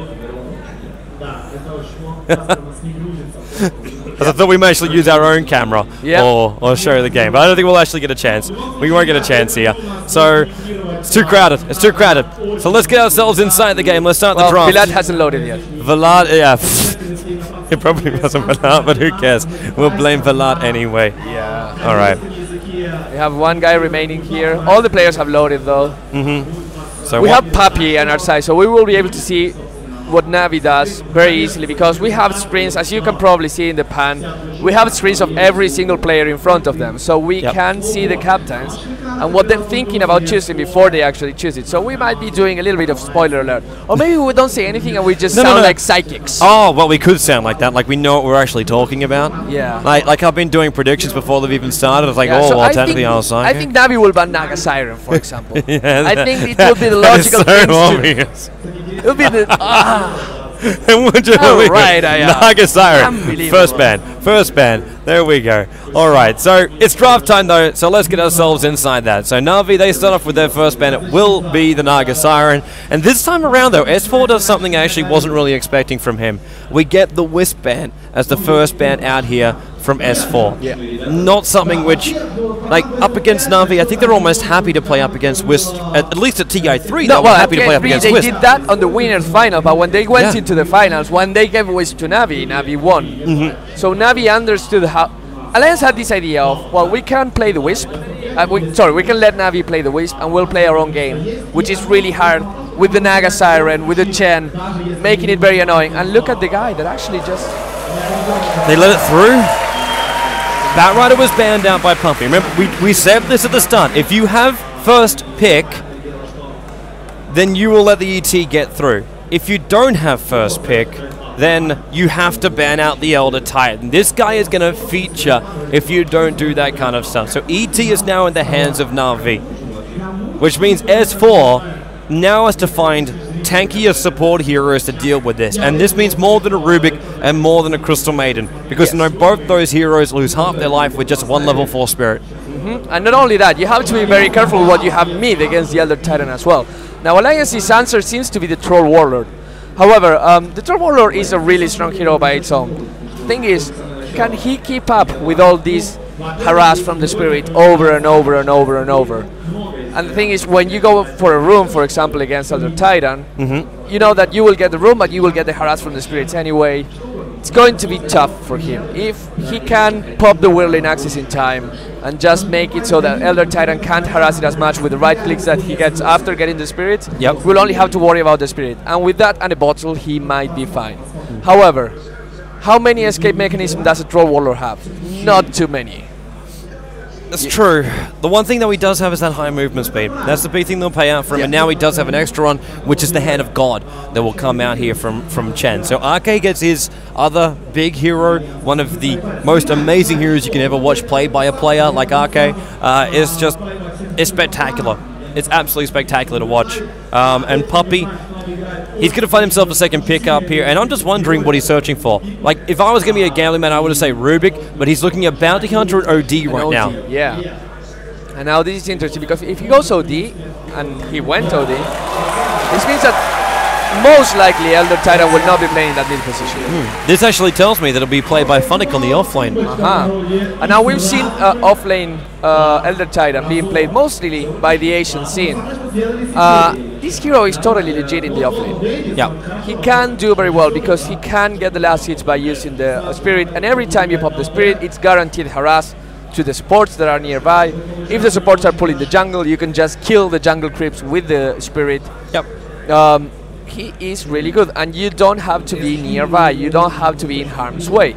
I thought we may actually use our own camera yep. or, or show the game, but I don't think we'll actually get a chance. We won't get a chance here. So it's too crowded. It's too crowded. So let's get ourselves inside the game. Let's start well, the draft. Vlad hasn't loaded yet. Vlad, yeah. It probably wasn't Vlad, but who cares? We'll blame Vlad anyway. Yeah. All right. We have one guy remaining here. All the players have loaded though. Mm-hmm. So we have Papi on our side, so we will be able to see what Navi does very easily because we have screens, as you can probably see in the pan, we have screens of every single player in front of them, so we yep. can see the captains and what they're thinking about choosing before they actually choose it. So we might be doing a little bit of spoiler alert, or maybe we don't say anything and we just no, sound no, no. like psychics. Oh, well, we could sound like that, like we know what we're actually talking about. Yeah. Like, like I've been doing predictions before they've even started. It's like, yeah, oh, so well, I technically I was psychic. I think Navi will ban Naga Siren, for example. yeah, I think it would be the logical so thing obvious. to. It would be the. Ah. Would you All right, I am. Naga Siren. First ban. First ban. There we go. All right, so it's draft time though, so let's get ourselves inside that. So Navi, they start off with their first ban. It will be the Naga Siren. And this time around though, S four does something I actually wasn't really expecting from him. We get the Wisp ban as the first ban out here from S four. Yeah. Not something which, like, up against Navi, I think they're almost happy to play up agaest Wisp, at, at least at T I three, no, they were well, happy to play up against they Wisp. They did that on the winners final, but when they went yeah. into the finals, when they gave Wisp to Navi, Navi won. Mm-hmm. So Navi understood how... Alliance had this idea of, well, we can play the Wisp, uh, we, sorry, we can let Navi play the Wisp and we'll play our own game, which is really hard with the Naga Siren, with the Chen, making it very annoying. And look at the guy that actually just... They let it through? Batrider was banned out by Pumpy. Remember, we, we said this at the start. If you have first pick, then you will let the E T get through. If you don't have first pick, then you have to ban out the Elder Titan. This guy is going to feature if you don't do that kind of stuff. So E T is now in the hands of Navi, which means S four now has to find tankier support heroes to deal with this, and this means more than a Rubik and more than a Crystal Maiden, because Yes. you know both those heroes lose half their life with just one level four spirit. Mm-hmm. And not only that, you have to be very careful what you have mid against the Elder Titan as well. Now Alliance's answer seems to be the Troll Warlord. However, um, the Troll Warlord is a really strong hero by its own. Thing is, can he keep up with all these harass from the spirit over and over and over and over? And the thing is, when you go for a room, for example, against Elder Titan, Mm-hmm. you know that you will get the room, but you will get the harass from the spirits anyway. It's going to be tough for him. If he can pop the whirling axis in time and just make it so that Elder Titan can't harass it as much with the right clicks that he gets after getting the spirit, Yep. we'll only have to worry about the spirit. And with that and a bottle, he might be fine. However, how many escape mechanisms does a Troll Warlord have? Not too many. That's true. The one thing that he does have is that high movement speed. That's the big thing they'll pay out for him, Yeah. and now he does have an extra one, which is the Hand of God that will come out here from, from Chen. So R K gets his other big hero, one of the most amazing heroes you can ever watch played by a player like R K. Uh, it's just, it's spectacular. It's absolutely spectacular to watch. Um, and Puppy, he's going to find himself a second pick up here, and I'm just wondering what he's searching for. Like, if I was going to be a gambling man, I would have said Rubik, but he's looking at Bounty Hunter and O D An right O D, now. Yeah. And now this is interesting because if he goes O D, and he went O D, this means that most likely Elder Titan will not be playing that mid position. Hmm. This actually tells me that it'll be played by Funnick on the offlane. Uh-huh. And now we've seen uh, offlane uh, Elder Titan being played mostly by the Asian scene. Uh, this hero is totally legit in the offlane. Yeah. He can do very well because he can get the last hits by using the uh, spirit, and every time you pop the spirit, it's guaranteed harass to the supports that are nearby. If the supports are pulling the jungle, you can just kill the jungle creeps with the spirit. Yep. Um, he is really good, and you don't have to be nearby. You don't have to be in harm's way.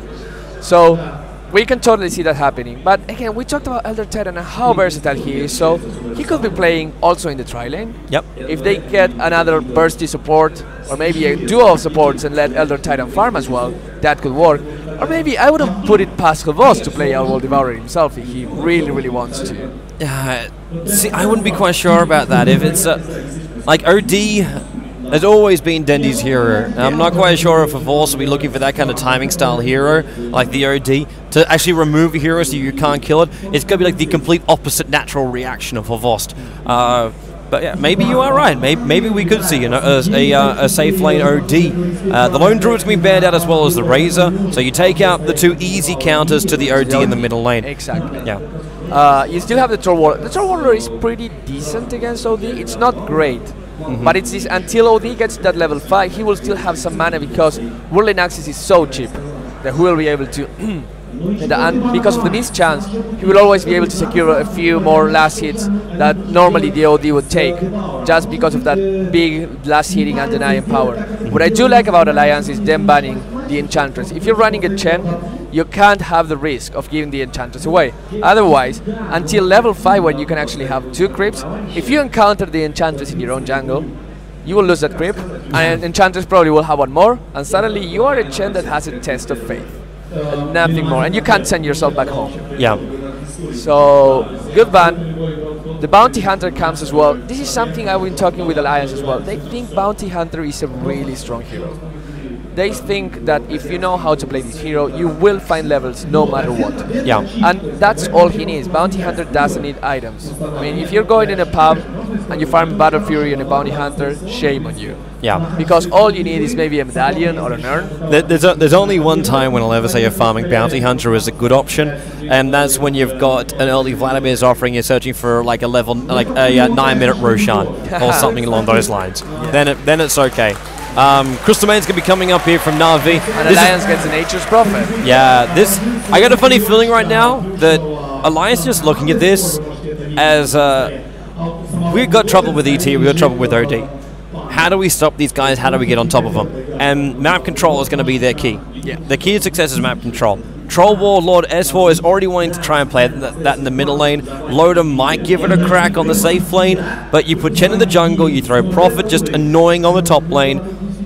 So we can totally see that happening. But again, we talked about Elder Titan and how versatile he is. So he could be playing also in the tri lane. Yep. If they get another bursty support, or maybe a duo of supports and let Elder Titan farm as well, that could work. Or maybe I would have put it past Voss to play Outworld Devourer himself if he really, really wants to. Uh, see, I wouldn't be quite sure about that. If it's uh, like O D has always been Dendy's hero. And I'm not quite sure if Voss will be looking for that kind of timing style hero like the O D to actually remove a hero so you can't kill it. It's going to be like the complete opposite natural reaction of Voss. Uh, But yeah, maybe you are right. Maybe, maybe we could see you know, a, a, uh, a safe lane O D. Uh, the Lone Druid's going to be banned out as well as the Razor, so you take out the two easy counters to the O D in the middle lane. Exactly. Yeah. Uh, you still have the Troll Warlord. The Troll Warlord is pretty decent against O D. It's not great, mm-hmm. but it's this, until O D gets that level five, he will still have some mana because Whirling Axis is so cheap that he will be able to. And, and because of the mischance, he will always be able to secure a few more last hits that normally the O D would take, just because of that big last hitting and denying power. What I do like about Alliance is them banning the Enchantress. If you're running a Chen, you can't have the risk of giving the Enchantress away. Otherwise, until level five, when you can actually have two creeps, if you encounter the Enchantress in your own jungle, you will lose that creep, and Enchantress probably will have one more, and suddenly you are a Chen that has a test of faith. And nothing more, and you can't send yourself back home. Yeah. So, good ban. The Bounty Hunter comes as well. This is something I've been talking with Alliance as well. They think Bounty Hunter is a really strong hero. They think that if you know how to play this hero, you will find levels no matter what. Yeah. And that's all he needs. Bounty Hunter doesn't need items. I mean, if you're going in a pub and you farm Battle Fury and a Bounty Hunter, shame on you. Yeah. Because all you need is maybe a medallion or an urn. There- There's, a, there's only one time when I'll ever say a farming Bounty Hunter is a good option, and that's when you've got an early Vladimir's offering, you're searching for like a level, like a uh, nine minute Roshan or something along those lines. Yeah. Then it, then it's okay. Um, Crystal Main's going to be coming up here from Na'Vi. And This is- Alliance gets a Nature's Prophet. Yeah, this. I got a funny feeling right now that Alliance just looking at this as uh, we've got trouble with E T, we've got trouble with O D. How do we stop these guys? How do we get on top of them? And map control is going to be their key. Yeah. The key to success is map control. Troll Warlord S four is already wanting to try and play th that in the middle lane. Loda might give it a crack on the safe lane, but you put Chen in the jungle, you throw Prophet just annoying on the top lane.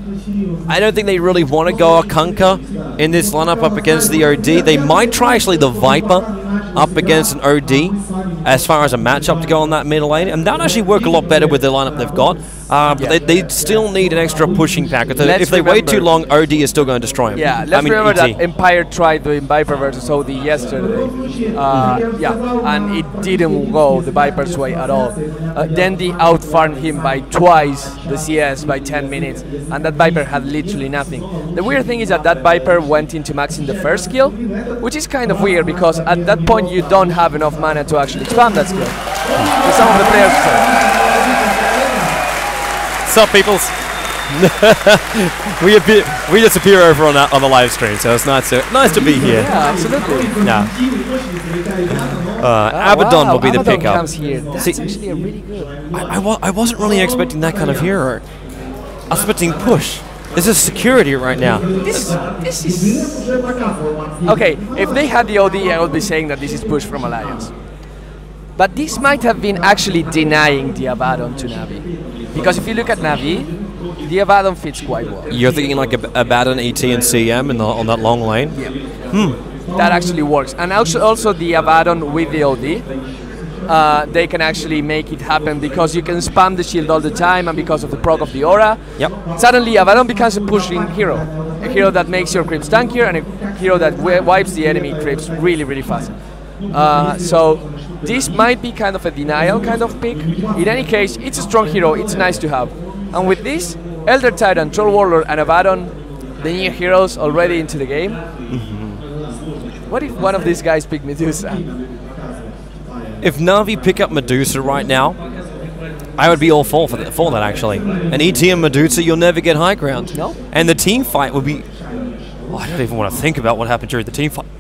I don't think they really want to go a Kunkka in this lineup up against the O D. They might try actually the Viper up against an O D as far as a matchup to go on that middle lane, and that would actually work a lot better with the lineup they've got. Uh, but Yeah. they, they still need an extra pushing pack. If they, Let's if they wait too remember- long, O D is still going to destroy him. Yeah, let's I mean, remember E T. that Empire tried doing Viper versus O D yesterday. Uh, yeah, and it didn't go the Viper's way at all. Uh, Dandy outfarmed him by twice the C S by ten minutes, and that Viper had literally nothing. The weird thing is that that Viper went into max in the first skill, which is kind of weird because at that point you don't have enough mana to actually spam that skill. So some of the players say. Sup, peoples? we appear, we just appear over on, that, on the live stream, so it's nice to nice to be here. Yeah, absolutely. Yeah. Uh, Ah, Abaddon wow, will be the Abaddon pickup. comes here. That's See, actually a really good. I, I, wa I wasn't really expecting that kind of hero. I was expecting push. This is security right now. This, this is... Okay, if they had the O D, I would be saying that this is push from Alliance. But this might have been actually denying the Abaddon to Navi. Because if you look at Navi, the Abaddon fits quite well. You're thinking like a Abaddon, E T, and C M in the, on that long lane? Yeah. Hmm. That actually works. And also, also the Abaddon with the O D, uh, they can actually make it happen because you can spam the shield all the time, and because of the proc of the aura, Yep. suddenly Abaddon becomes a pushing hero. A hero that makes your creeps tankier and a hero that wi wipes the enemy creeps really, really fast. Uh, so this might be kind of a denial kind of pick. In any case, it's a strong hero, it's nice to have. And with this, Elder Titan, Troll Warlord, and Abaddon, the new heroes already into the game. Mm-hmm. What if one of these guys pick Medusa? If Navi pick up Medusa right now, I would be all for, for, that, for that actually. An E T and Medusa, you'll never get high ground. No. And the team fight would be... Oh, I don't even want to think about what happened during the team fight.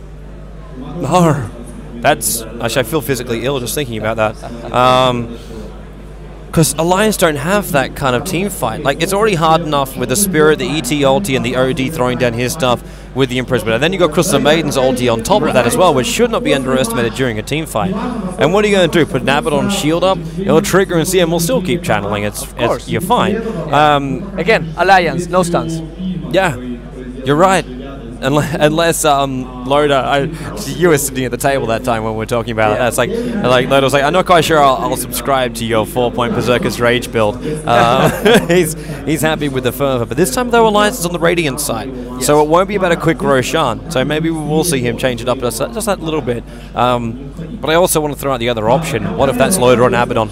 No. That's... Actually, I feel physically ill just thinking about that. Um... Because Alliance don't have that kind of team fight. Like, it's already hard enough with the Spirit, the E T ulti, and the O D throwing down his stuff with the Imprisonment. And then you got Crystal Maiden's ulti on top of that as well, which should not be underestimated during a team fight. And what are you going to do? Put an Abaddon shield up? It'll trigger and C M will still keep channeling. It's, it's You're fine. Um, Again, Alliance, no stuns. yeah, you're right. Unless, unless um, Loda, I, you were sitting at the table that time when we were talking about Yeah. it. It's like, like Loda was like, I'm not quite sure I'll, I'll subscribe to your four-point Berserker's Rage build. Uh, he's he's happy with the fervor, but this time though, Alliance is on the Radiant side, Yes. so it won't be about a quick Roshan. So maybe we will see him change it up just, just that little bit. Um, but I also want to throw out the other option. What if that's Loda or Abaddon?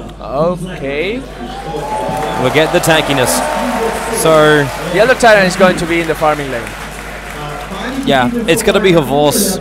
Okay. We'll get the tankiness. So The Elder Titan is going to be in the farming lane. yeah, it's going to be Havors.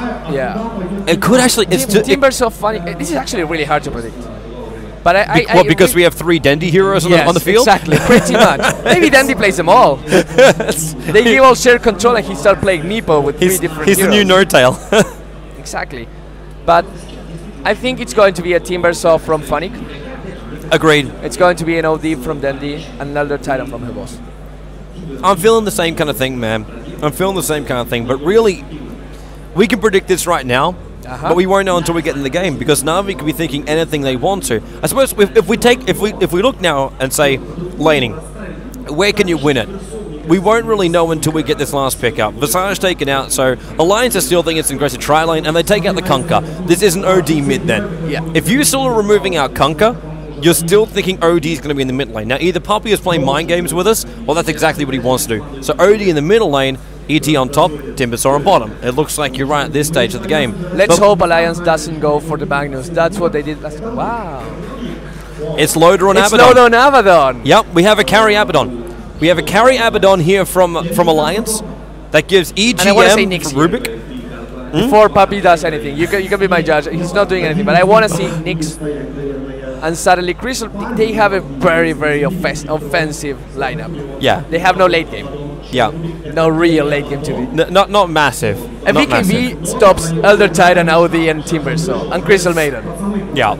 Yeah. It could actually. It's Tim- to, Timber's so funny. Uh, This is actually really hard to predict. But I, I, Be- I what, because re- we have three Dendi heroes on, yes, the, on the field? exactly, pretty much. Maybe Dandy plays them all. They give all shared control and he start playing Meepo with He's, three different he's the heroes. new No-Tail. Exactly. But I think it's going to be a Timbersaw from Funnick. Agreed. It's going to be an O D from Dandy and an Elder Titan from Havos. I'm feeling the same kind of thing, man. I'm feeling the same kind of thing. But really, we can predict this right now, Uh-huh. but we won't know until we get in the game because Navi could be thinking anything they want to. I suppose if, if we take, if we if we look now and say laning, where can you win it? We won't really know until we get this last pickup. Visage taken out, so Alliance is still thinking it's an aggressive tri lane, and they take out the Kunkka. This is an O D mid then. Yeah. If you still are removing out Kunkka, you're still thinking O D is going to be in the mid lane. Now, either Puppy is playing mind games with us, or that's exactly what he wants to do. So O D in the middle lane, E T on top, Timbersaw on bottom. It looks like you're right at this stage of the game. Let's But hope Alliance doesn't go for the Magnus. That's what they did last time. Wow. It's Loda on It's Abaddon. Loda on Abaddon. Yep, we have a carry Abaddon. We have a carry Abaddon here from from Alliance that gives E G And I wanna say M Nyx for here. Rubik. Before Puppy does anything. You can, you can be my judge. He's not doing anything, but I want to see Nyx and suddenly Crystal. They have a very, very offes offensive lineup. Yeah, They have no late game. yeah. No real late game to be. N not not massive. And not B K B massive. stops Elder Titan, O D, and Timbersaw, and Crystal Maiden. Yeah.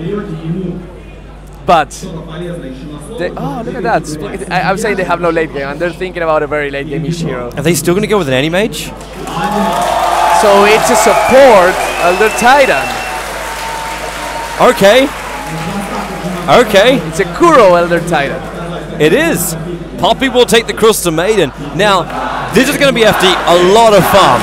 But they, oh, look at that! Speaking- I, I'm saying they have no late game, and they're thinking about a very late game-ish hero. Are they still going to go with an Anti-Mage? So it's a support Elder Titan. Okay. Okay. It's a Kuro Elder Titan. It is. Poppy will take the Crystal Maiden. Now, this is going to be after a lot of farm.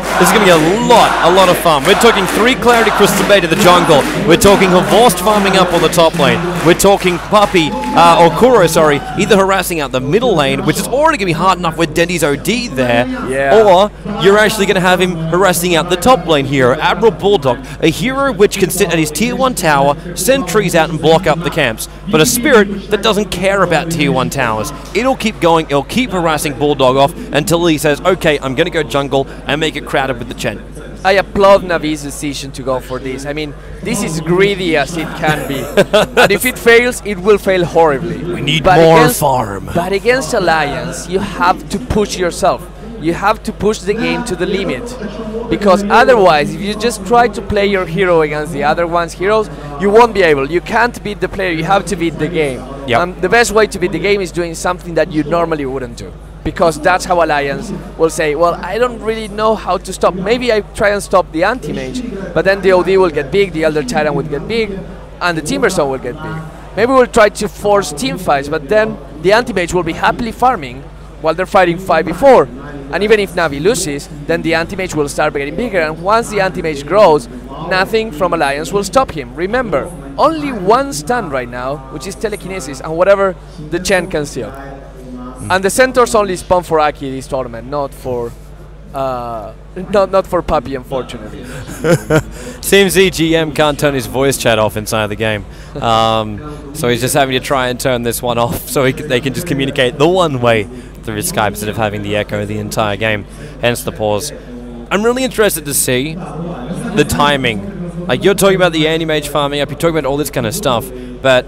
This is going to be a lot, a lot of fun. We're talking three Clarity Crystal Bay to the jungle. We're talking Havorst farming up on the top lane. We're talking Puppey, uh, or Kuro, sorry, either harassing out the middle lane, which is already going to be hard enough with Dendy's O D there, yeah. or you're actually going to have him harassing out the top lane hero, Admiral Bulldog, a hero which can sit at his tier one tower, send trees out and block up the camps, but a spirit that doesn't care about tier one towers. It'll keep going, it'll keep harassing Bulldog off until he says, okay, I'm going to go jungle and make it crowded with the Chen. I applaud Navi's decision to go for this. I mean, this is greedy as it can be. And if it fails, it will fail horribly. We need but more against, farm. But against Alliance, you have to push yourself. You have to push the game to the limit. Because otherwise, if you just try to play your hero against the other one's heroes, you won't be able. You can't beat the player, you have to beat the game. Yep. Um, the best way to beat the game is doing something that you normally wouldn't do. Because that's how Alliance will say, well, I don't really know how to stop. Maybe I try and stop the anti-mage, but then the O D will get big, the Elder Titan will get big, and the Timbersaw will get big. Maybe we'll try to force team fights, but then the anti-mage will be happily farming while they're fighting five v four. And even if Navi loses, then the anti-mage will start getting bigger, and once the anti-mage grows, nothing from Alliance will stop him. Remember, only one stun right now, which is telekinesis, and whatever the Chen can steal. And the Centaurs only spawn for Aki this tournament, not for uh, not not for Puppey, unfortunately. Seems the G M can't turn his voice chat off inside the game, um, so he's just having to try and turn this one off so he can, they can just communicate the one way through Skype instead of having the echo the entire game. Hence the pause. I'm really interested to see the timing. Like, you're talking about the anti-mage farming up, you're talking about all this kind of stuff, but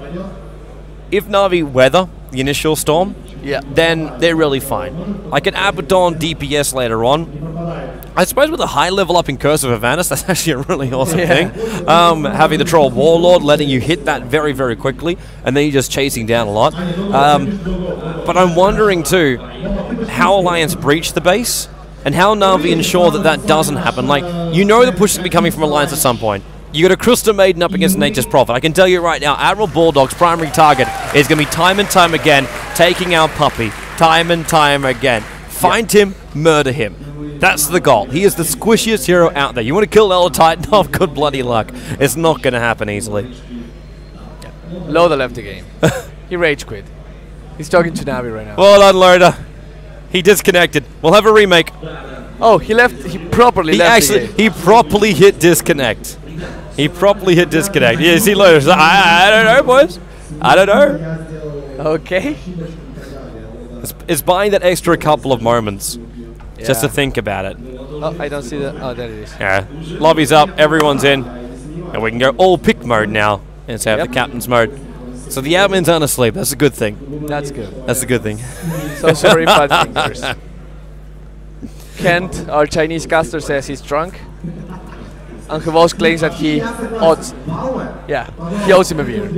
if Navi weather the initial storm, yeah, then they're really fine. Like an Abaddon D P S later on. I suppose with a high level up in Curse of Avanus, that's actually a really awesome yeah. thing. Um, having the Troll Warlord, letting you hit that very, very quickly, and then you're just chasing down a lot. Um, but I'm wondering too, how Alliance breach the base, and how Navi ensure that that doesn't happen. Like, you know the push is going to be coming from Alliance at some point. You got a Crystal Maiden up against Nature's Prophet. I can tell you right now, Admiral Bulldog's primary target is going to be time and time again taking out Puppey. Time and time again. Find him, murder him. That's the goal. He is the squishiest hero out there. You want to kill Elder Titan? Oh, good bloody luck. It's not going to happen easily. Loader left the game. He rage quit. He's talking to Navi right now. Well done, Loader. He disconnected. We'll have a remake. Oh, he left. He properly he left actually, the game. He properly hit disconnect. He properly hit disconnect. Yeah, see, Loader. I, I don't know, boys. I don't know. Okay. It's, it's buying that extra couple of moments Yeah. just to think about it. Oh, I don't see that. Oh, there it is. Yeah. Lobby's up. Everyone's in. And we can go all pick mode now instead of Yep. the captain's mode. So the admins aren't asleep. That's a good thing. That's good. That's a good thing. So sorry, fat fingers. Kent, our Chinese caster, says he's drunk. And Havorst claims that he owes, yeah, he owes him a beer.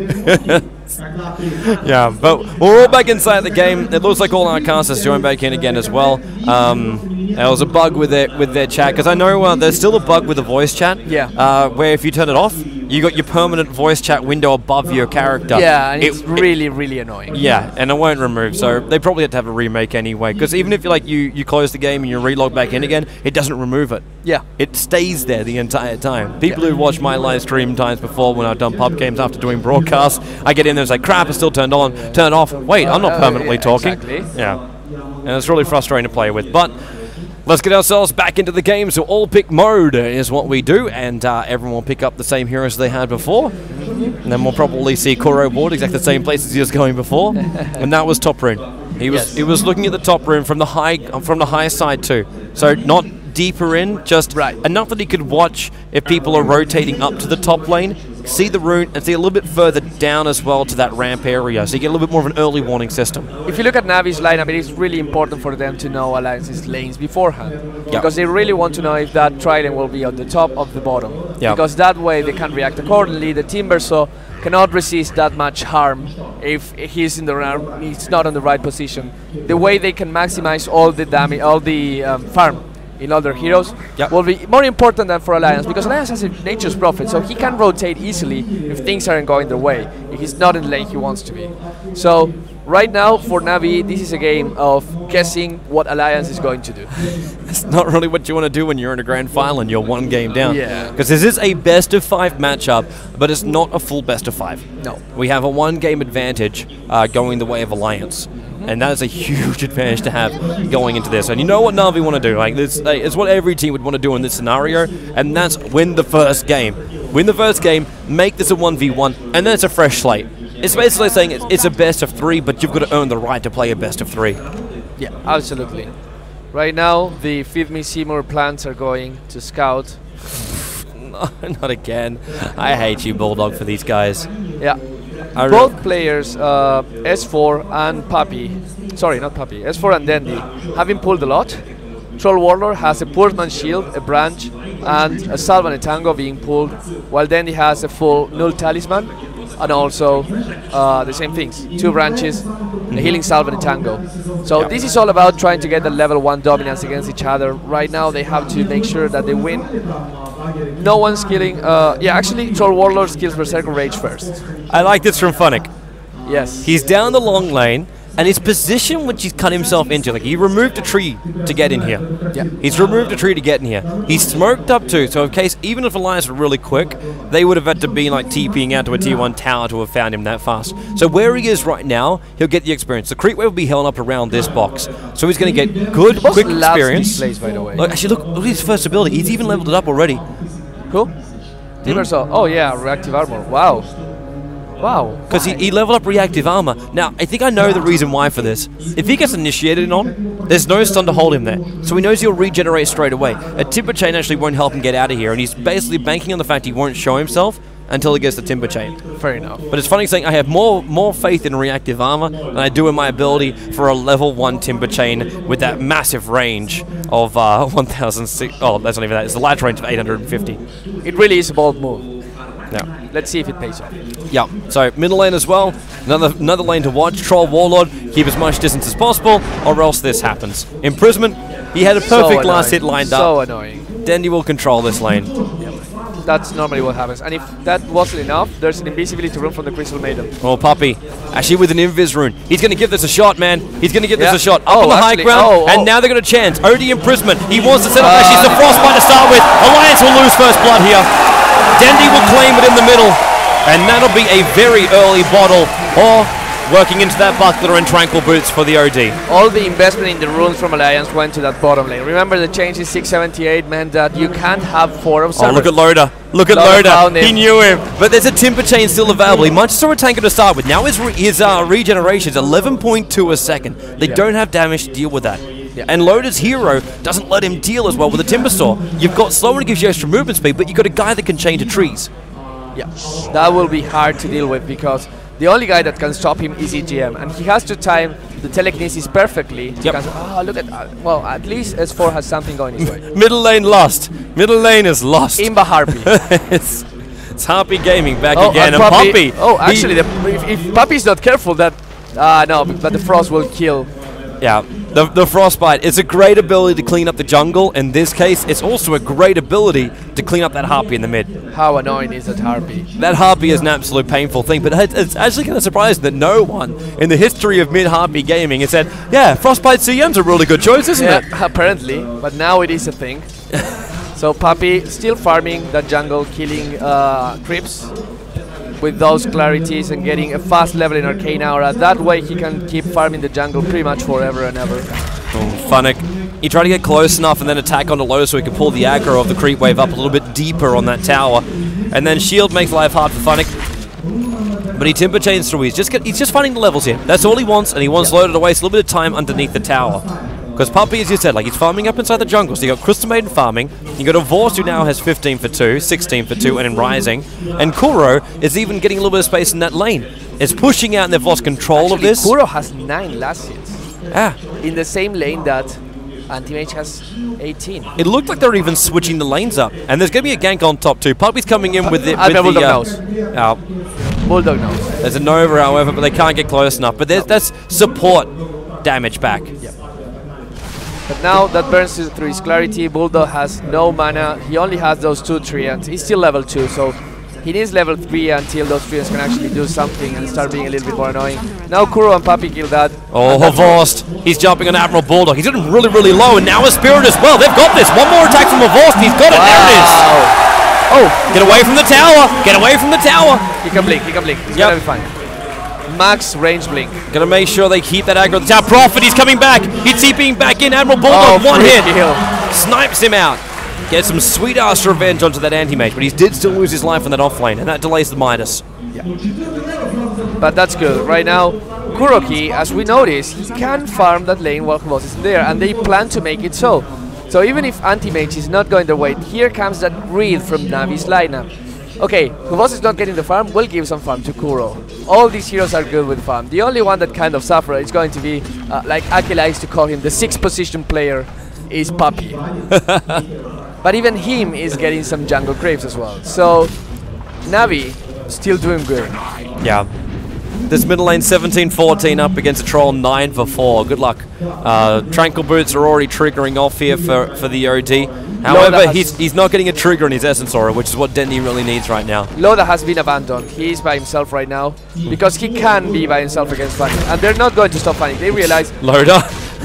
Yeah, but we're all back inside the game. It looks like all our casters joined back in again as well. Um, there was a bug with it with their chat, because I know uh, there's still a bug with the voice chat. Yeah. Uh, where if you turn it off, you got your permanent voice chat window above your character. Yeah, and it, it's really, it, really annoying. Yeah, and it won't remove. So they probably have to have a remake anyway, because even if you like you you close the game and you relog back in again, it doesn't remove it. Yeah. It stays there the entire time. People Yeah. who watch my live stream times before when I've done pub games after doing broadcasts, I get in there and say, crap, it's still turned on, turn it off. Wait, I'm not Uh, permanently yeah, talking. exactly. Yeah. And it's really frustrating to play with. But let's get ourselves back into the game. So all pick mode is what we do, and uh, everyone will pick up the same heroes they had before. And then we'll probably see Kuro board exactly the same place as he was going before. And that was top rune. He was Yes. he was looking at the top rune from the high from the high side too. So not deeper in, just Right. enough that he could watch if people are rotating up to the top lane, see the rune, and see a little bit further down as well to that ramp area, so you get a little bit more of an early warning system. If you look at Navi's lineup, it is really important for them to know Alliance's lanes beforehand. Yeah. Because they really want to know if that trident will be on the top or the bottom. Yeah. Because that way they can react accordingly. The Timbersaw cannot resist that much harm if he's in the round, he's not on the right position. The way they can maximize all the damage, all the um, farm in other heroes Yep. will be more important than for Alliance, because Alliance has a Nature's Prophet, so he can rotate easily if things aren't going their way, if he's not in the lane he wants to be. So right now for Navi, this is a game of guessing what Alliance is going to do. It's not really what you want to do when you're in a grand final and you're one game down. Yeah. Because this is a best of five matchup, but it's not a full best of five. No. We have a one game advantage uh, going the way of Alliance. And that is a huge advantage to have going into this. And you know what Navi want to do? Like this, uh, it's what every team would want to do in this scenario, and that's win the first game. Win the first game, make this a one v one, and then it's a fresh slate. It's basically saying it's, it's a best of three, but you've got to earn the right to play a best of three. Yeah, absolutely. Right now, the Feed Me Seymour plants are going to scout. No, not again. I hate you, Bulldog, for these guys. Yeah. I Both players, uh, S four and Puppy, sorry, not Puppy, S four and Dandy, having pulled a lot. Troll Warlord has a Portman Shield, a Branch, and a Salve and a Tango being pulled, while Dandy has a full Null Talisman, and also uh, the same things, two Branches, a Healing Salve and a Tango. So Yep. this is all about trying to get the level one dominance against each other. Right now they have to make sure that they win. No one's killing, uh, yeah, actually Troll Warlord kills Berserker Rage first. I like this from Funnick. Yes. He's down the long lane, and his position which he's cut himself into, like he removed a tree to get in here. Yeah. He's removed a tree to get in here. He's smoked up too, so in case, even if Alliance were really quick, they would have had to be like TPing out to a tier one tower to have found him that fast. So where he is right now, he'll get the experience. The creep wave will be held up around this box, so he's going to get good, The boss quick loves experience. these plays, by the way. Look, actually, look, look at his first ability. He's even leveled it up already. Cool. Timber Saw. Oh yeah, reactive armor. Wow. Wow. Because he, he leveled up reactive armor. Now, I think I know the reason why for this. If he gets initiated on, there's no stun to hold him there. So he knows he'll regenerate straight away. A Timber Chain actually won't help him get out of here, and he's basically banking on the fact he won't show himself until he gets the Timber Chain. Fair enough. But it's funny saying I have more more faith in reactive armor than I do in my ability for a level one Timber Chain with that massive range of uh, one thousand six. Oh, that's not even that. It's the latch range of eight hundred fifty. It really is a bold move. Yeah. Let's see if it pays off. Yeah, so middle lane as well. Another another lane to watch. Troll Warlord, keep as much distance as possible, or else this happens. Imprisonment, he had a perfect So last hit annoying. lined So up. annoying. Dandy will control this lane. That's normally what happens. And if that wasn't enough, there's an invisibility rune from the Crystal Maiden. Oh, Puppy, actually with an Invis rune. He's going to give this a shot, man. He's going to give Yeah. this a shot. Up Oh, on the high actually, ground, oh, and oh. now they're going to chance. O D Imprisonment. He wants to set up Uh, actually the Frostbite to start with. Alliance will lose first blood here. Dandy will claim it in the middle, and that'll be a very early bottle, or working into that Buckler and Tranquil Boots for the O D. All the investment in the runes from Alliance went to that bottom lane. Remember the change in six seventy-eight meant that you can't have four Oh, observers. look at Loda. Look at Loda Loda. found him. He knew him. But there's a Timber Chain still available. He might just throw a tanker to start with. Now his, re his uh, regeneration is eleven point two a second. They Yeah. don't have damage to deal with that. Yeah. And Loda's hero doesn't let him deal as well with the Timber Saw. You've got slow and it gives you extra movement speed, but you've got a guy that can chain to trees. Yeah, that will be hard to deal with because the only guy that can stop him is E G M, and he has to time the telekinesis perfectly. Yep. Because, oh, look at uh, well, at least S four has something going his way. Middle lane lost. Middle lane is lost. Imba Harpy. it's, it's Harpy Gaming back oh, again. and And Puppy. Puppy. Oh, he- actually, the, if, if Puppy's not careful, that ah no, but the Frost will kill. Yeah, the, the Frostbite, it's a great ability to clean up the jungle. In this case, it's also a great ability to clean up that Harpy in the mid. How annoying is that Harpy? That Harpy is an absolute painful thing, but it- it's actually kind of surprising that no one in the history of mid-Harpy gaming has said, yeah, Frostbite C M's a really good choice, isn't Yeah, it? apparently, but now it is a thing. So Puppy still farming that jungle, killing uh, creeps with those clarities and getting a fast level in Arcane Aura. That way he can keep farming the jungle pretty much forever and ever. Oh, Funnick. He tried to get close enough and then attack onto low so he could pull the aggro of the creep wave up a little bit deeper on that tower. And then shield makes life hard for Funnick. But he Timber Chains through. He's just get, he's just finding the levels here. That's all he wants, and he wants Yeah. Loaded to waste a little bit of time underneath the tower. Because Puppy, as you said, like he's farming up inside the jungle. So you got Crystal Maiden farming. You got a Vorst who now has fifteen for two, sixteen for two, and in Rising. And Kuro is even getting a little bit of space in that lane. It's pushing out, and they've lost control Actually, of this. Kuro has nine last hits Ah, in the same lane that Anti-Mage has eighteen. it looked like they're even switching the lanes up. And there's going to be a gank on top too. Puppy's coming in with, it, Uh, with Bulldog the... knows. Uh, Bulldog knows. there's a Nova, however, but they can't get close enough. But there's, that's support damage back. But now that burns through his clarity, Bulldog has no mana. He only has those two treants. He's still level two, so He needs level three until those treants can actually do something and start being a little bit more annoying. Now Kuro and Puppy kill that. Oh, Havorst. He's jumping on Admiral Bulldog. He's getting really, really low, and now a Spirit as well. They've got this. One more attack from Havorst. He's got it. Wow. There it is. Oh, get away from the tower. Get away from the tower. He can blink. He can blink. He's yep. gonna be fine. Max range blink. Gonna make sure they keep that aggro at the tower. Prophet, he's coming back. He's TPing back in. Admiral Bulldog, oh, one hit. Kill. Snipes him out. Gets some sweet-ass revenge onto that anti-mage, but he did still lose his life on that off lane, and that delays the Midas. Yeah. But that's good. Right now, Kuroki, as we notice, he can farm that lane while Huvos isn't there, and they plan to make it so. So even if anti-mage is not going their way, here comes that read from Navi's lineup. Okay, Huvos is not getting the farm, we'll give some farm to Kuro. All these heroes are good with farm. The only one that kind of suffers is going to be, uh, like Aki likes to call him, the sixth position player, is Puppy. But even him is getting some jungle creeps as well. So, Navi still doing good. Yeah. This middle lane seventeen fourteen up against a troll nine for four. Good luck. Uh, Tranquil Boots are already triggering off here for, for the O D. However, no, he's, he's not getting a trigger in his Essence Aura, which is what Dendy really needs right now. Loda has been abandoned. He's by himself right now because he can be by himself against Fanning. And they're not going to stop Fanning. They realize... Loda.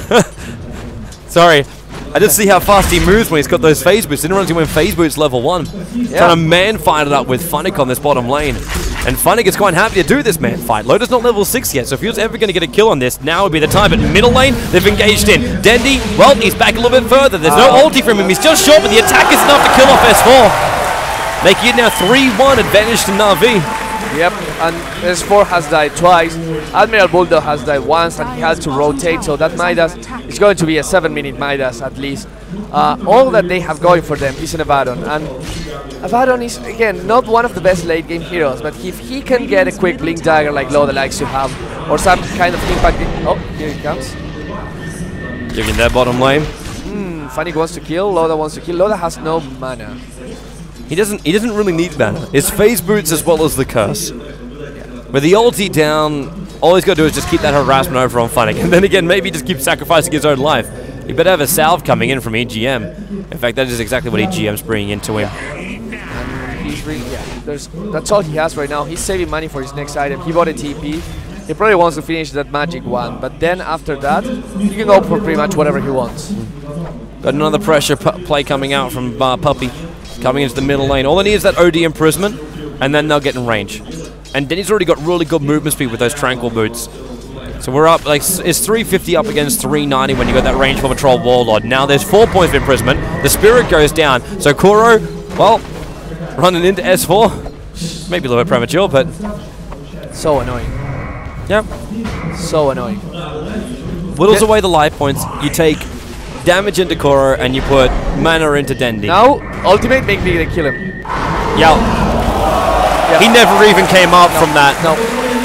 Sorry. I just see how fast he moves when he's got those phase boots. Didn't realize he went phase boots level one. Yeah. Trying to man fight it up with Funnick on this bottom lane. And Funnick is quite happy to do this man fight. Loda's not level six yet, so if he was ever going to get a kill on this, now would be the time. But middle lane, they've engaged in. Dendy, well, he's back a little bit further. There's no ulti from him. He's just short, but the attack is enough to kill off S four. Making it now three one advantage to Na'Vi. Yep, and S four has died twice. Admiral Bulldog has died once, and he has to rotate, so that Midas is going to be a seven minute Midas at least. Uh, all that they have going for them is an Abaddon, and Abaddon is, again, not one of the best late game heroes, but if he can get a quick Blink Dagger like Loda likes to have, or some kind of impact... Oh, here he comes. Giving that bottom lane. Hmm, Fannick wants to kill, Loda wants to kill. Loda has no mana. He doesn't he doesn't really need mana. It's phase boots as well as the curse. Yeah. With the ulti down, all he's got to do is just keep that harassment over on Funnick. And then again, maybe just keep sacrificing his own life. He better have a salve coming in from E G M. In fact, that is exactly what E G M's bringing into him. And he's really, yeah, there's, that's all he has right now. He's saving money for his next item. He bought a T P. He probably wants to finish that magic one. But then after that, he can go for pretty much whatever he wants. Got another pressure play coming out from uh, Puppy. Coming into the middle lane. All they need is that O D imprisonment, and then they'll get in range. And Denny's already got really good movement speed with those Tranquil Boots. So we're up, like, it's three fifty up against three ninety when you got that range for Patrol Warlord. Now there's four points of imprisonment. The Spirit goes down. So Kuro, well, running into S four. Maybe a little bit premature, but... So annoying. Yep. So annoying. Whittles away the life points. You take damage into Kuro, and you put mana into Dendy. Now, ultimate make me kill him. Yeah. Yep. He never even came up no, from that. No.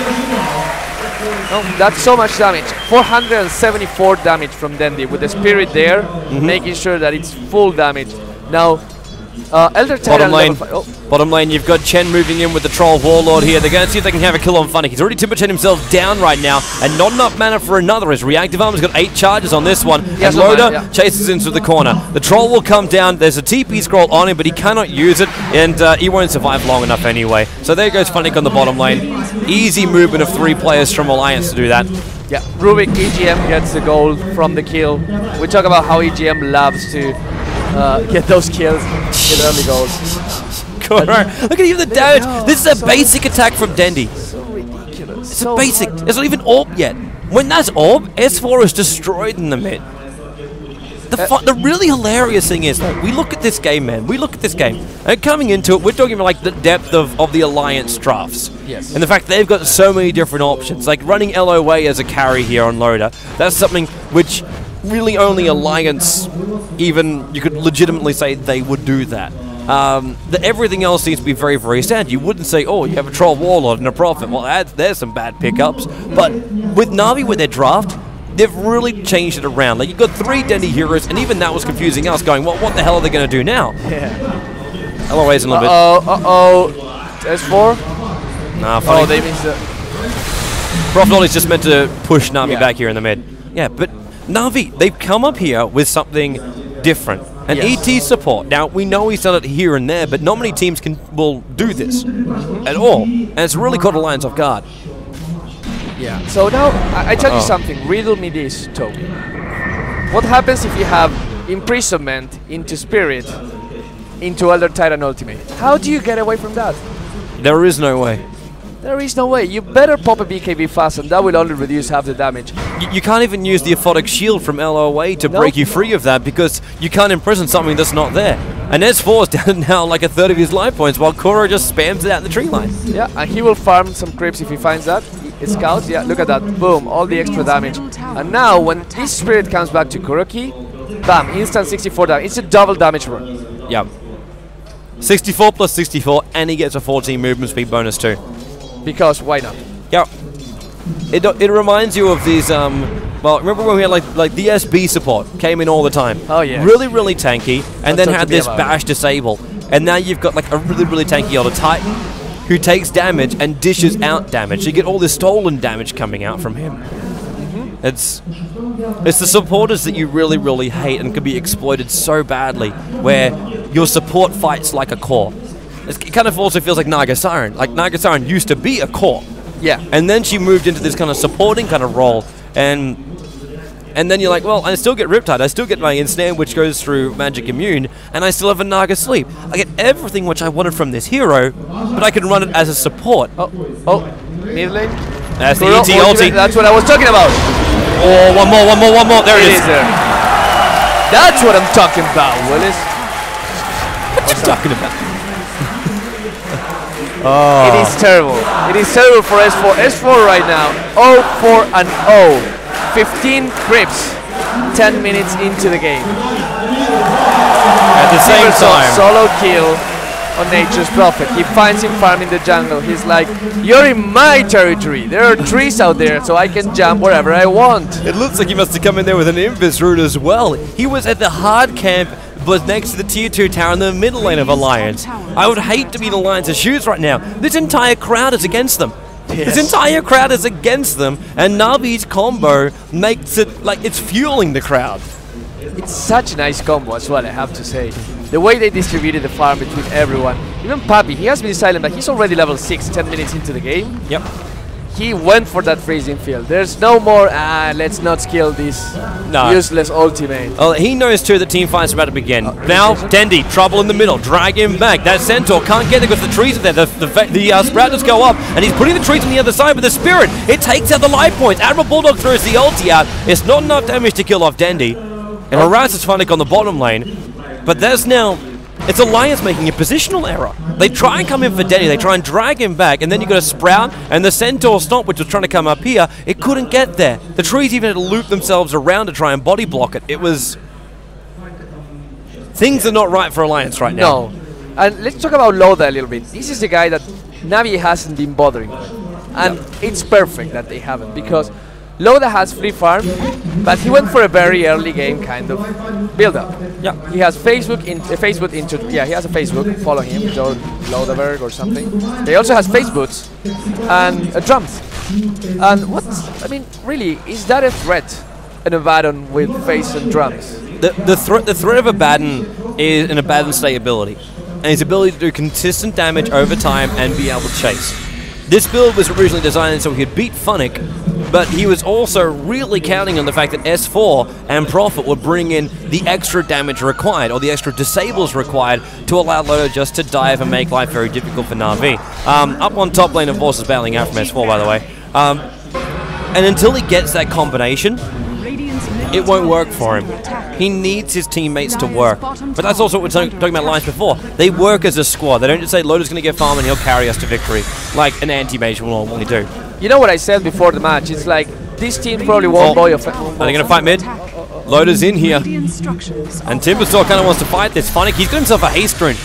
No, that's so much damage. four hundred seventy-four damage from Dendy with the Spirit there, mm-hmm. making sure that it's full damage. Now, uh, Elder Titan bottom lane. Oh. Bottom lane, you've got Chen moving in with the Troll Warlord here. They're going to see if they can have a kill on Funnick. He's already Timber Chen himself down right now, and not enough mana for another. His reactive armor's got eight charges on this one, and Loda yeah. chases into the corner. The Troll will come down. There's a T P scroll on him, but he cannot use it, and uh, he won't survive long enough anyway. So there goes Funnick on the bottom lane. Easy movement of three players from Alliance to do that. Yeah, Rubik, E G M gets the gold from the kill. We talk about how E G M loves to uh, get those kills, get early goals. Look at even the damage. No, this is a so basic attack from Dendy. So ridiculous. It's so a basic. It's not even orb yet. When that's orb, S four is destroyed in the mid. The uh, the really hilarious thing is, like, we look at this game, man. We look at this game, and coming into it, we're talking about like the depth of, of the Alliance drafts. Yes. And the fact they've got so many different options, like running L O A as a carry here on Loda. That's something which really only Alliance, even you could legitimately say they would do that. Um, the, everything else seems to be very, very standard. You wouldn't say, oh, you have a Troll Warlord and a Prophet. Well, that's, there's some bad pickups. But with Na'Vi, with their draft, they've really changed it around. Like, you've got three Dendy heroes, and even that was confusing us, going, well, what the hell are they going to do now? Yeah. L O A's a little uh-oh, bit. Uh-oh, S four? Nah, funny. Oh, they missed it. Prophet is just meant to push Na'Vi yeah. back here in the mid. Yeah, but Na'Vi, they've come up here with something different. An Yes. E T support. Now, we know he's done it here and there, but not many teams can will do this at all. And it's really caught Alliance off guard. Yeah. So now, I, I tell Uh-oh. you something. Riddle me this, Tobi. What happens if you have imprisonment into Spirit, into Elder Titan Ultimate? How do you get away from that? There is no way. There is no way. You better pop a B K B fast, and that will only reduce half the damage. Y you can't even use the Aphotic Shield from L O A to Nope. break you free of that because you can't imprison something that's not there. And S four is down now like a third of his life points while Kuro just spams it out in the tree line. Yeah, and he will farm some creeps if he finds that. He scouts, yeah, look at that. Boom, all the extra damage. And now, when this Spirit comes back to Kuroki, bam, instant sixty-four damage. It's a double damage run. Yep. sixty-four plus sixty-four, and he gets a fourteen movement speed bonus too. Because why not? Yep. It, it reminds you of these, um, well, remember when we had like like the S B support came in all the time? Oh, yeah. Really, really tanky, and Don't then talk had to me this about it. bash disable. And now you've got like a really, really tanky Elder Titan who takes damage and dishes out damage. You get all this stolen damage coming out from him. Mm-hmm. It's it's the supporters that you really, really hate and can be exploited so badly, where your support fights like a core. It's, it kind of also feels like Naga Siren. Like Naga Siren used to be a core. Yeah. And then she moved into this kind of supporting kind of role, and and then you're like, well, I still get Riptide, I still get my Ensnare, which goes through Magic Immune, and I still have a Naga Sleep. I get everything which I wanted from this hero, but I can run it as a support. Oh, oh, mid lane. That's the Kuro E T ultimate, ulti. That's what I was talking about. Oh, one more, one more, one more. There it It is. is there. That's what I'm talking about, Willis. What you talking about? It is terrible. It is terrible for S four. S four right now, oh four and oh. fifteen creeps, ten minutes into the game. At the same Silver's time. solo kill on Nature's Prophet. He finds him farming the jungle. He's like, you're in my territory. There are trees out there, so I can jump wherever I want. It looks like he must have come in there with an Invis route as well. He was at the hard camp, was next to the tier two tower in the middle lane of Alliance. I would hate to be in Alliance's shoes right now. This entire crowd is against them. Yes. This entire crowd is against them, and Navi's combo makes it like it's fueling the crowd. It's such a nice combo as well, I have to say. The way they distributed the farm between everyone. Even Papi, he has been silent, but he's already level six, ten minutes into the game. Yep. He went for that freezing field. There's no more, ah, let's not skill this No. useless ultimate. Well, he knows too that team fight's about to begin. Uh, now, is it? Dendi, trouble in the middle, drag him back. That Centaur can't get there because the trees are there. The, the, fa- the uh, Sprouters go up, and he's putting the trees on the other side with the Spirit. It takes out the life points. Admiral Bulldog throws the ulti out. It's not enough damage to kill off Dendi. And harasses Funnick on the bottom lane. But there's now... It's Alliance making a positional error. They try and come in for Denny, they try and drag him back, and then you got a Sprout and the Centaur Stomp, which was trying to come up here. It couldn't get there. The trees even had to loop themselves around to try and body block it. It was... Things are not right for Alliance right now. No. And let's talk about Loda a little bit. This is the guy that Navi hasn't been bothering with. And Yeah. it's perfect that they haven't, because Loda has free farm, but he went for a very early game kind of build-up. Yeah. He has Facebook, in, uh, Facebook intro, yeah, he has a Facebook, follow him, Joe Lodaberg or something. He also has Facebooks and uh, drums. And what's, I mean, really, is that a threat, an Abaddon with face and drums? The, the, thre the threat of Abaddon is an Abaddon stay ability, and his ability to do consistent damage over time and be able to chase. This build was originally designed so he could beat Funnick, but he was also really counting on the fact that S four and Prophet would bring in the extra damage required, or the extra disables required, to allow Loda just to dive and make life very difficult for Na'Vi. Um, up on top lane, of course, is bailing out from S four, by the way. Um, and until he gets that combination, it won't work for him. He needs his teammates to work. But that's also what we were talking about lines before. They work as a squad. They don't just say Loda's going to get farm and he'll carry us to victory, like an anti-mage will normally do. You know what I said before the match? It's like, this team probably won't Oh. buy a... Are they going to fight mid? Loda's in here. And Timbersaw kind of wants to fight this. Funnick, he's got himself a haste rune.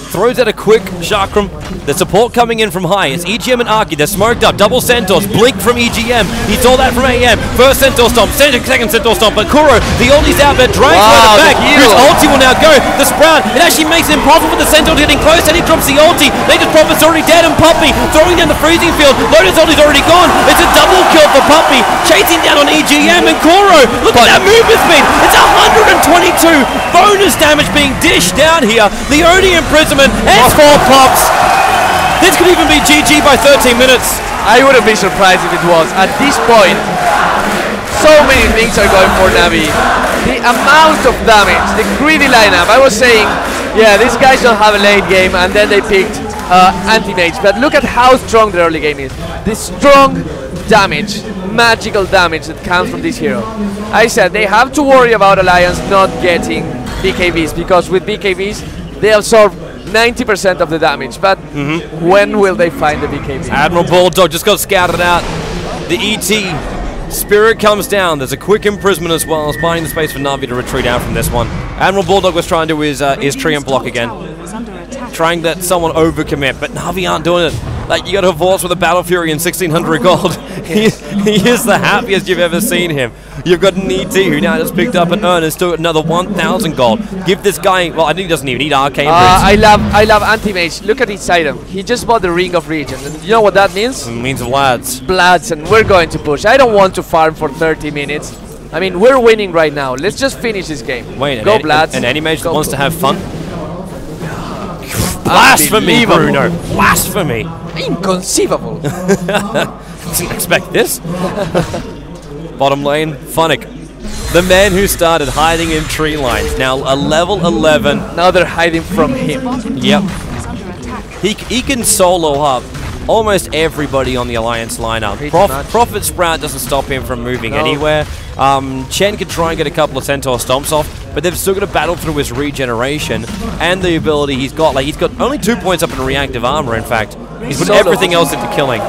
throws out a quick chakram. The support coming in from high. It's E G M and Arky. They're smoked up. Double Centaurs. Blink from E G M. He saw that from A M. First Centaur Stomp. Second, second Centaur Stomp. But Kuro, the ulti's out there. Drags Wow, right back. the Whose heal. ulti will now go? The Sprout. It actually makes it impossible for the Centaur to getting close. And he drops the ulti. Nature's Prophet's already dead. And Puppy throwing down the freezing field. Lotus ulti's already gone. It's a double kill for Puppy. Chasing down on E G M. And Kuro, look at that movement speed. It's one hundred twenty-two bonus damage being dished out here. The only imprisonment and four pops. This could even be G G by thirteen minutes. I wouldn't be surprised if it was. At this point, so many things are going for Navi. The amount of damage, the greedy lineup. I was saying, yeah, these guys don't have a late game, and then they picked uh, anti-mage. But look at how strong the early game is. The strong damage, magical damage that comes from this hero. I said they have to worry about Alliance not getting B K Bs, because with B K Bs, they absorb ninety percent of the damage, but mm-hmm. when will they find the B K B? Admiral Bulldog just got scouted out. The E T Spirit comes down. There's a quick imprisonment as well as buying the space for Navi to retreat out from this one. Admiral Bulldog was trying to do his, uh, his tree and block again. Trying to let someone overcommit, but Navi aren't doing it. Like, you got a Vorce with a Battle Fury and sixteen hundred gold. he, he is the happiest you've ever seen him. You've got an E T who now just picked up an earn and still got another one thousand gold. Give this guy, well, I think he doesn't even need arcane uh, boots. I love I love anti-mage. Look at each item. He just bought the Ring of Region. And you know what that means? It means lads. Bloods, and we're going to push. I don't want to farm for thirty minutes. I mean, we're winning right now. Let's just finish this game. Wait, go an, Bloods. An, an anti-mage that go wants to have fun? Blasphemy, Blasphemy, Bruno. Blasphemy. Inconceivable. Didn't expect this. Bottom lane, Funnick. The man who started hiding in tree lines. Now a level eleven. Now they're hiding from him. Yep. He, he can solo up almost everybody on the Alliance lineup. Prof, Prophet Sprout doesn't stop him from moving no. anywhere. Um, Chen can try and get a couple of Centaur Stomps off, but they've still got to battle through his regeneration and the ability he's got. Like, he's got only two points up in reactive armor, in fact. He's put everything else into killing.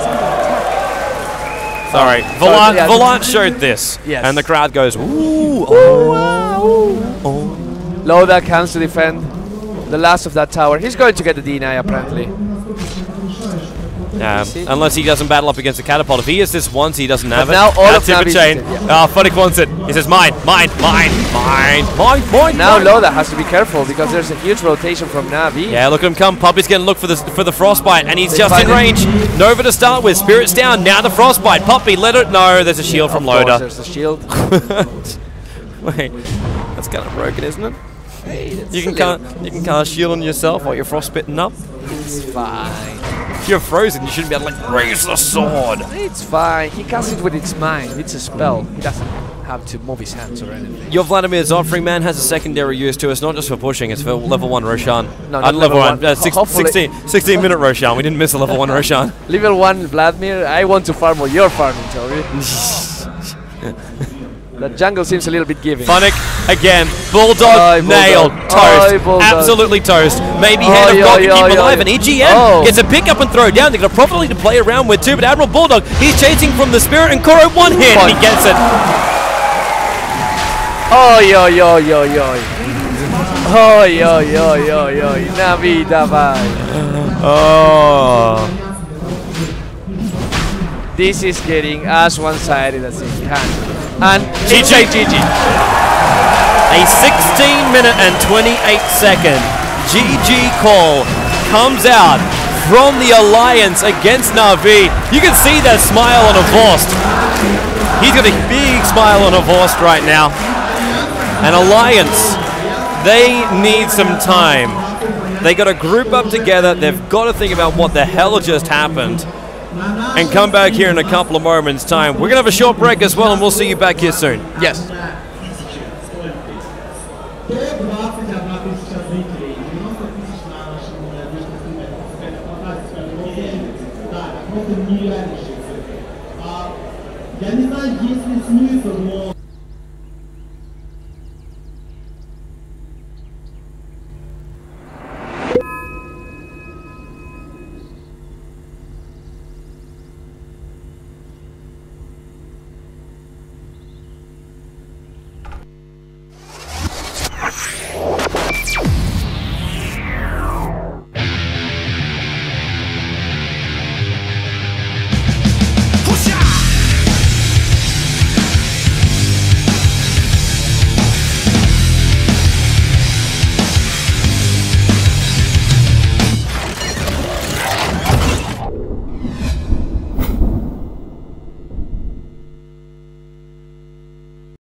Sorry, Volant, yeah. Volant showed this, yes. and the crowd goes, ooh, ooh, oh, wow, ooh. oh. Loda comes to defend the last of that tower. He's going to get the deny, apparently. Um, unless he doesn't battle up against the catapult. If he is this once, he doesn't have but it. Now all That's of Tip chain. Ah, yeah. oh, Funnick wants it. He says, mine, mine, mine, mine, mine, mine. Now mine. Loda has to be careful because there's a huge rotation from Navi. Yeah, look at him come. Puppy's going to look for the for the frostbite, and he's they just in him. range. Nova to start with. Spirit's down. Now the frostbite. Puppy, let it. No, there's a shield of from Loda. There's a shield. Wait, that's kind of broken, isn't it? Hey, you can cast you can cast shield on yourself while you're frostbitten up. It's fine. If you're frozen, you shouldn't be able to like raise the sword. It's fine. He casts it with its mind. It's a spell. He doesn't have to move his hands or anything. Your Vladimir's offering man has a secondary use to us, not just for pushing, it's for level one Roshan. No, uh, not level one. one. Uh, six, sixteen, sixteen minute Roshan. We didn't miss a level one Roshan. Level one Vladimir. I want to farm what you're farming, Tobi. The jungle seems a little bit giving. Funnick again. Bulldog oh, nailed. Bulldog. Toast. Oh, Absolutely toast. Maybe oh, Hand of yo, God yo, can keep yo, alive. yo. And E G M oh. gets a pick up and throw down. They've got a properly to play around with too. But Admiral Bulldog, he's chasing from the Spirit, and Kuro one hit. And he gets it. Oh, yo, yo, yo, yo. Oh, yo, yo, yo, yo. Navi, davai. Oh. This is getting as one-sided as it can. And G G. G G. A sixteen minute and twenty-eight second G G call comes out from the Alliance against Navi. You can see that smile on a Vorst. He's got a big smile on a Vorst right now. And Alliance, they need some time. They got to group up together. They've got to think about what the hell just happened and come back here in a couple of moments' time. We're going to have a short break as well, and we'll see you back here soon. Yes. Я не знаю, есть ли смысл, но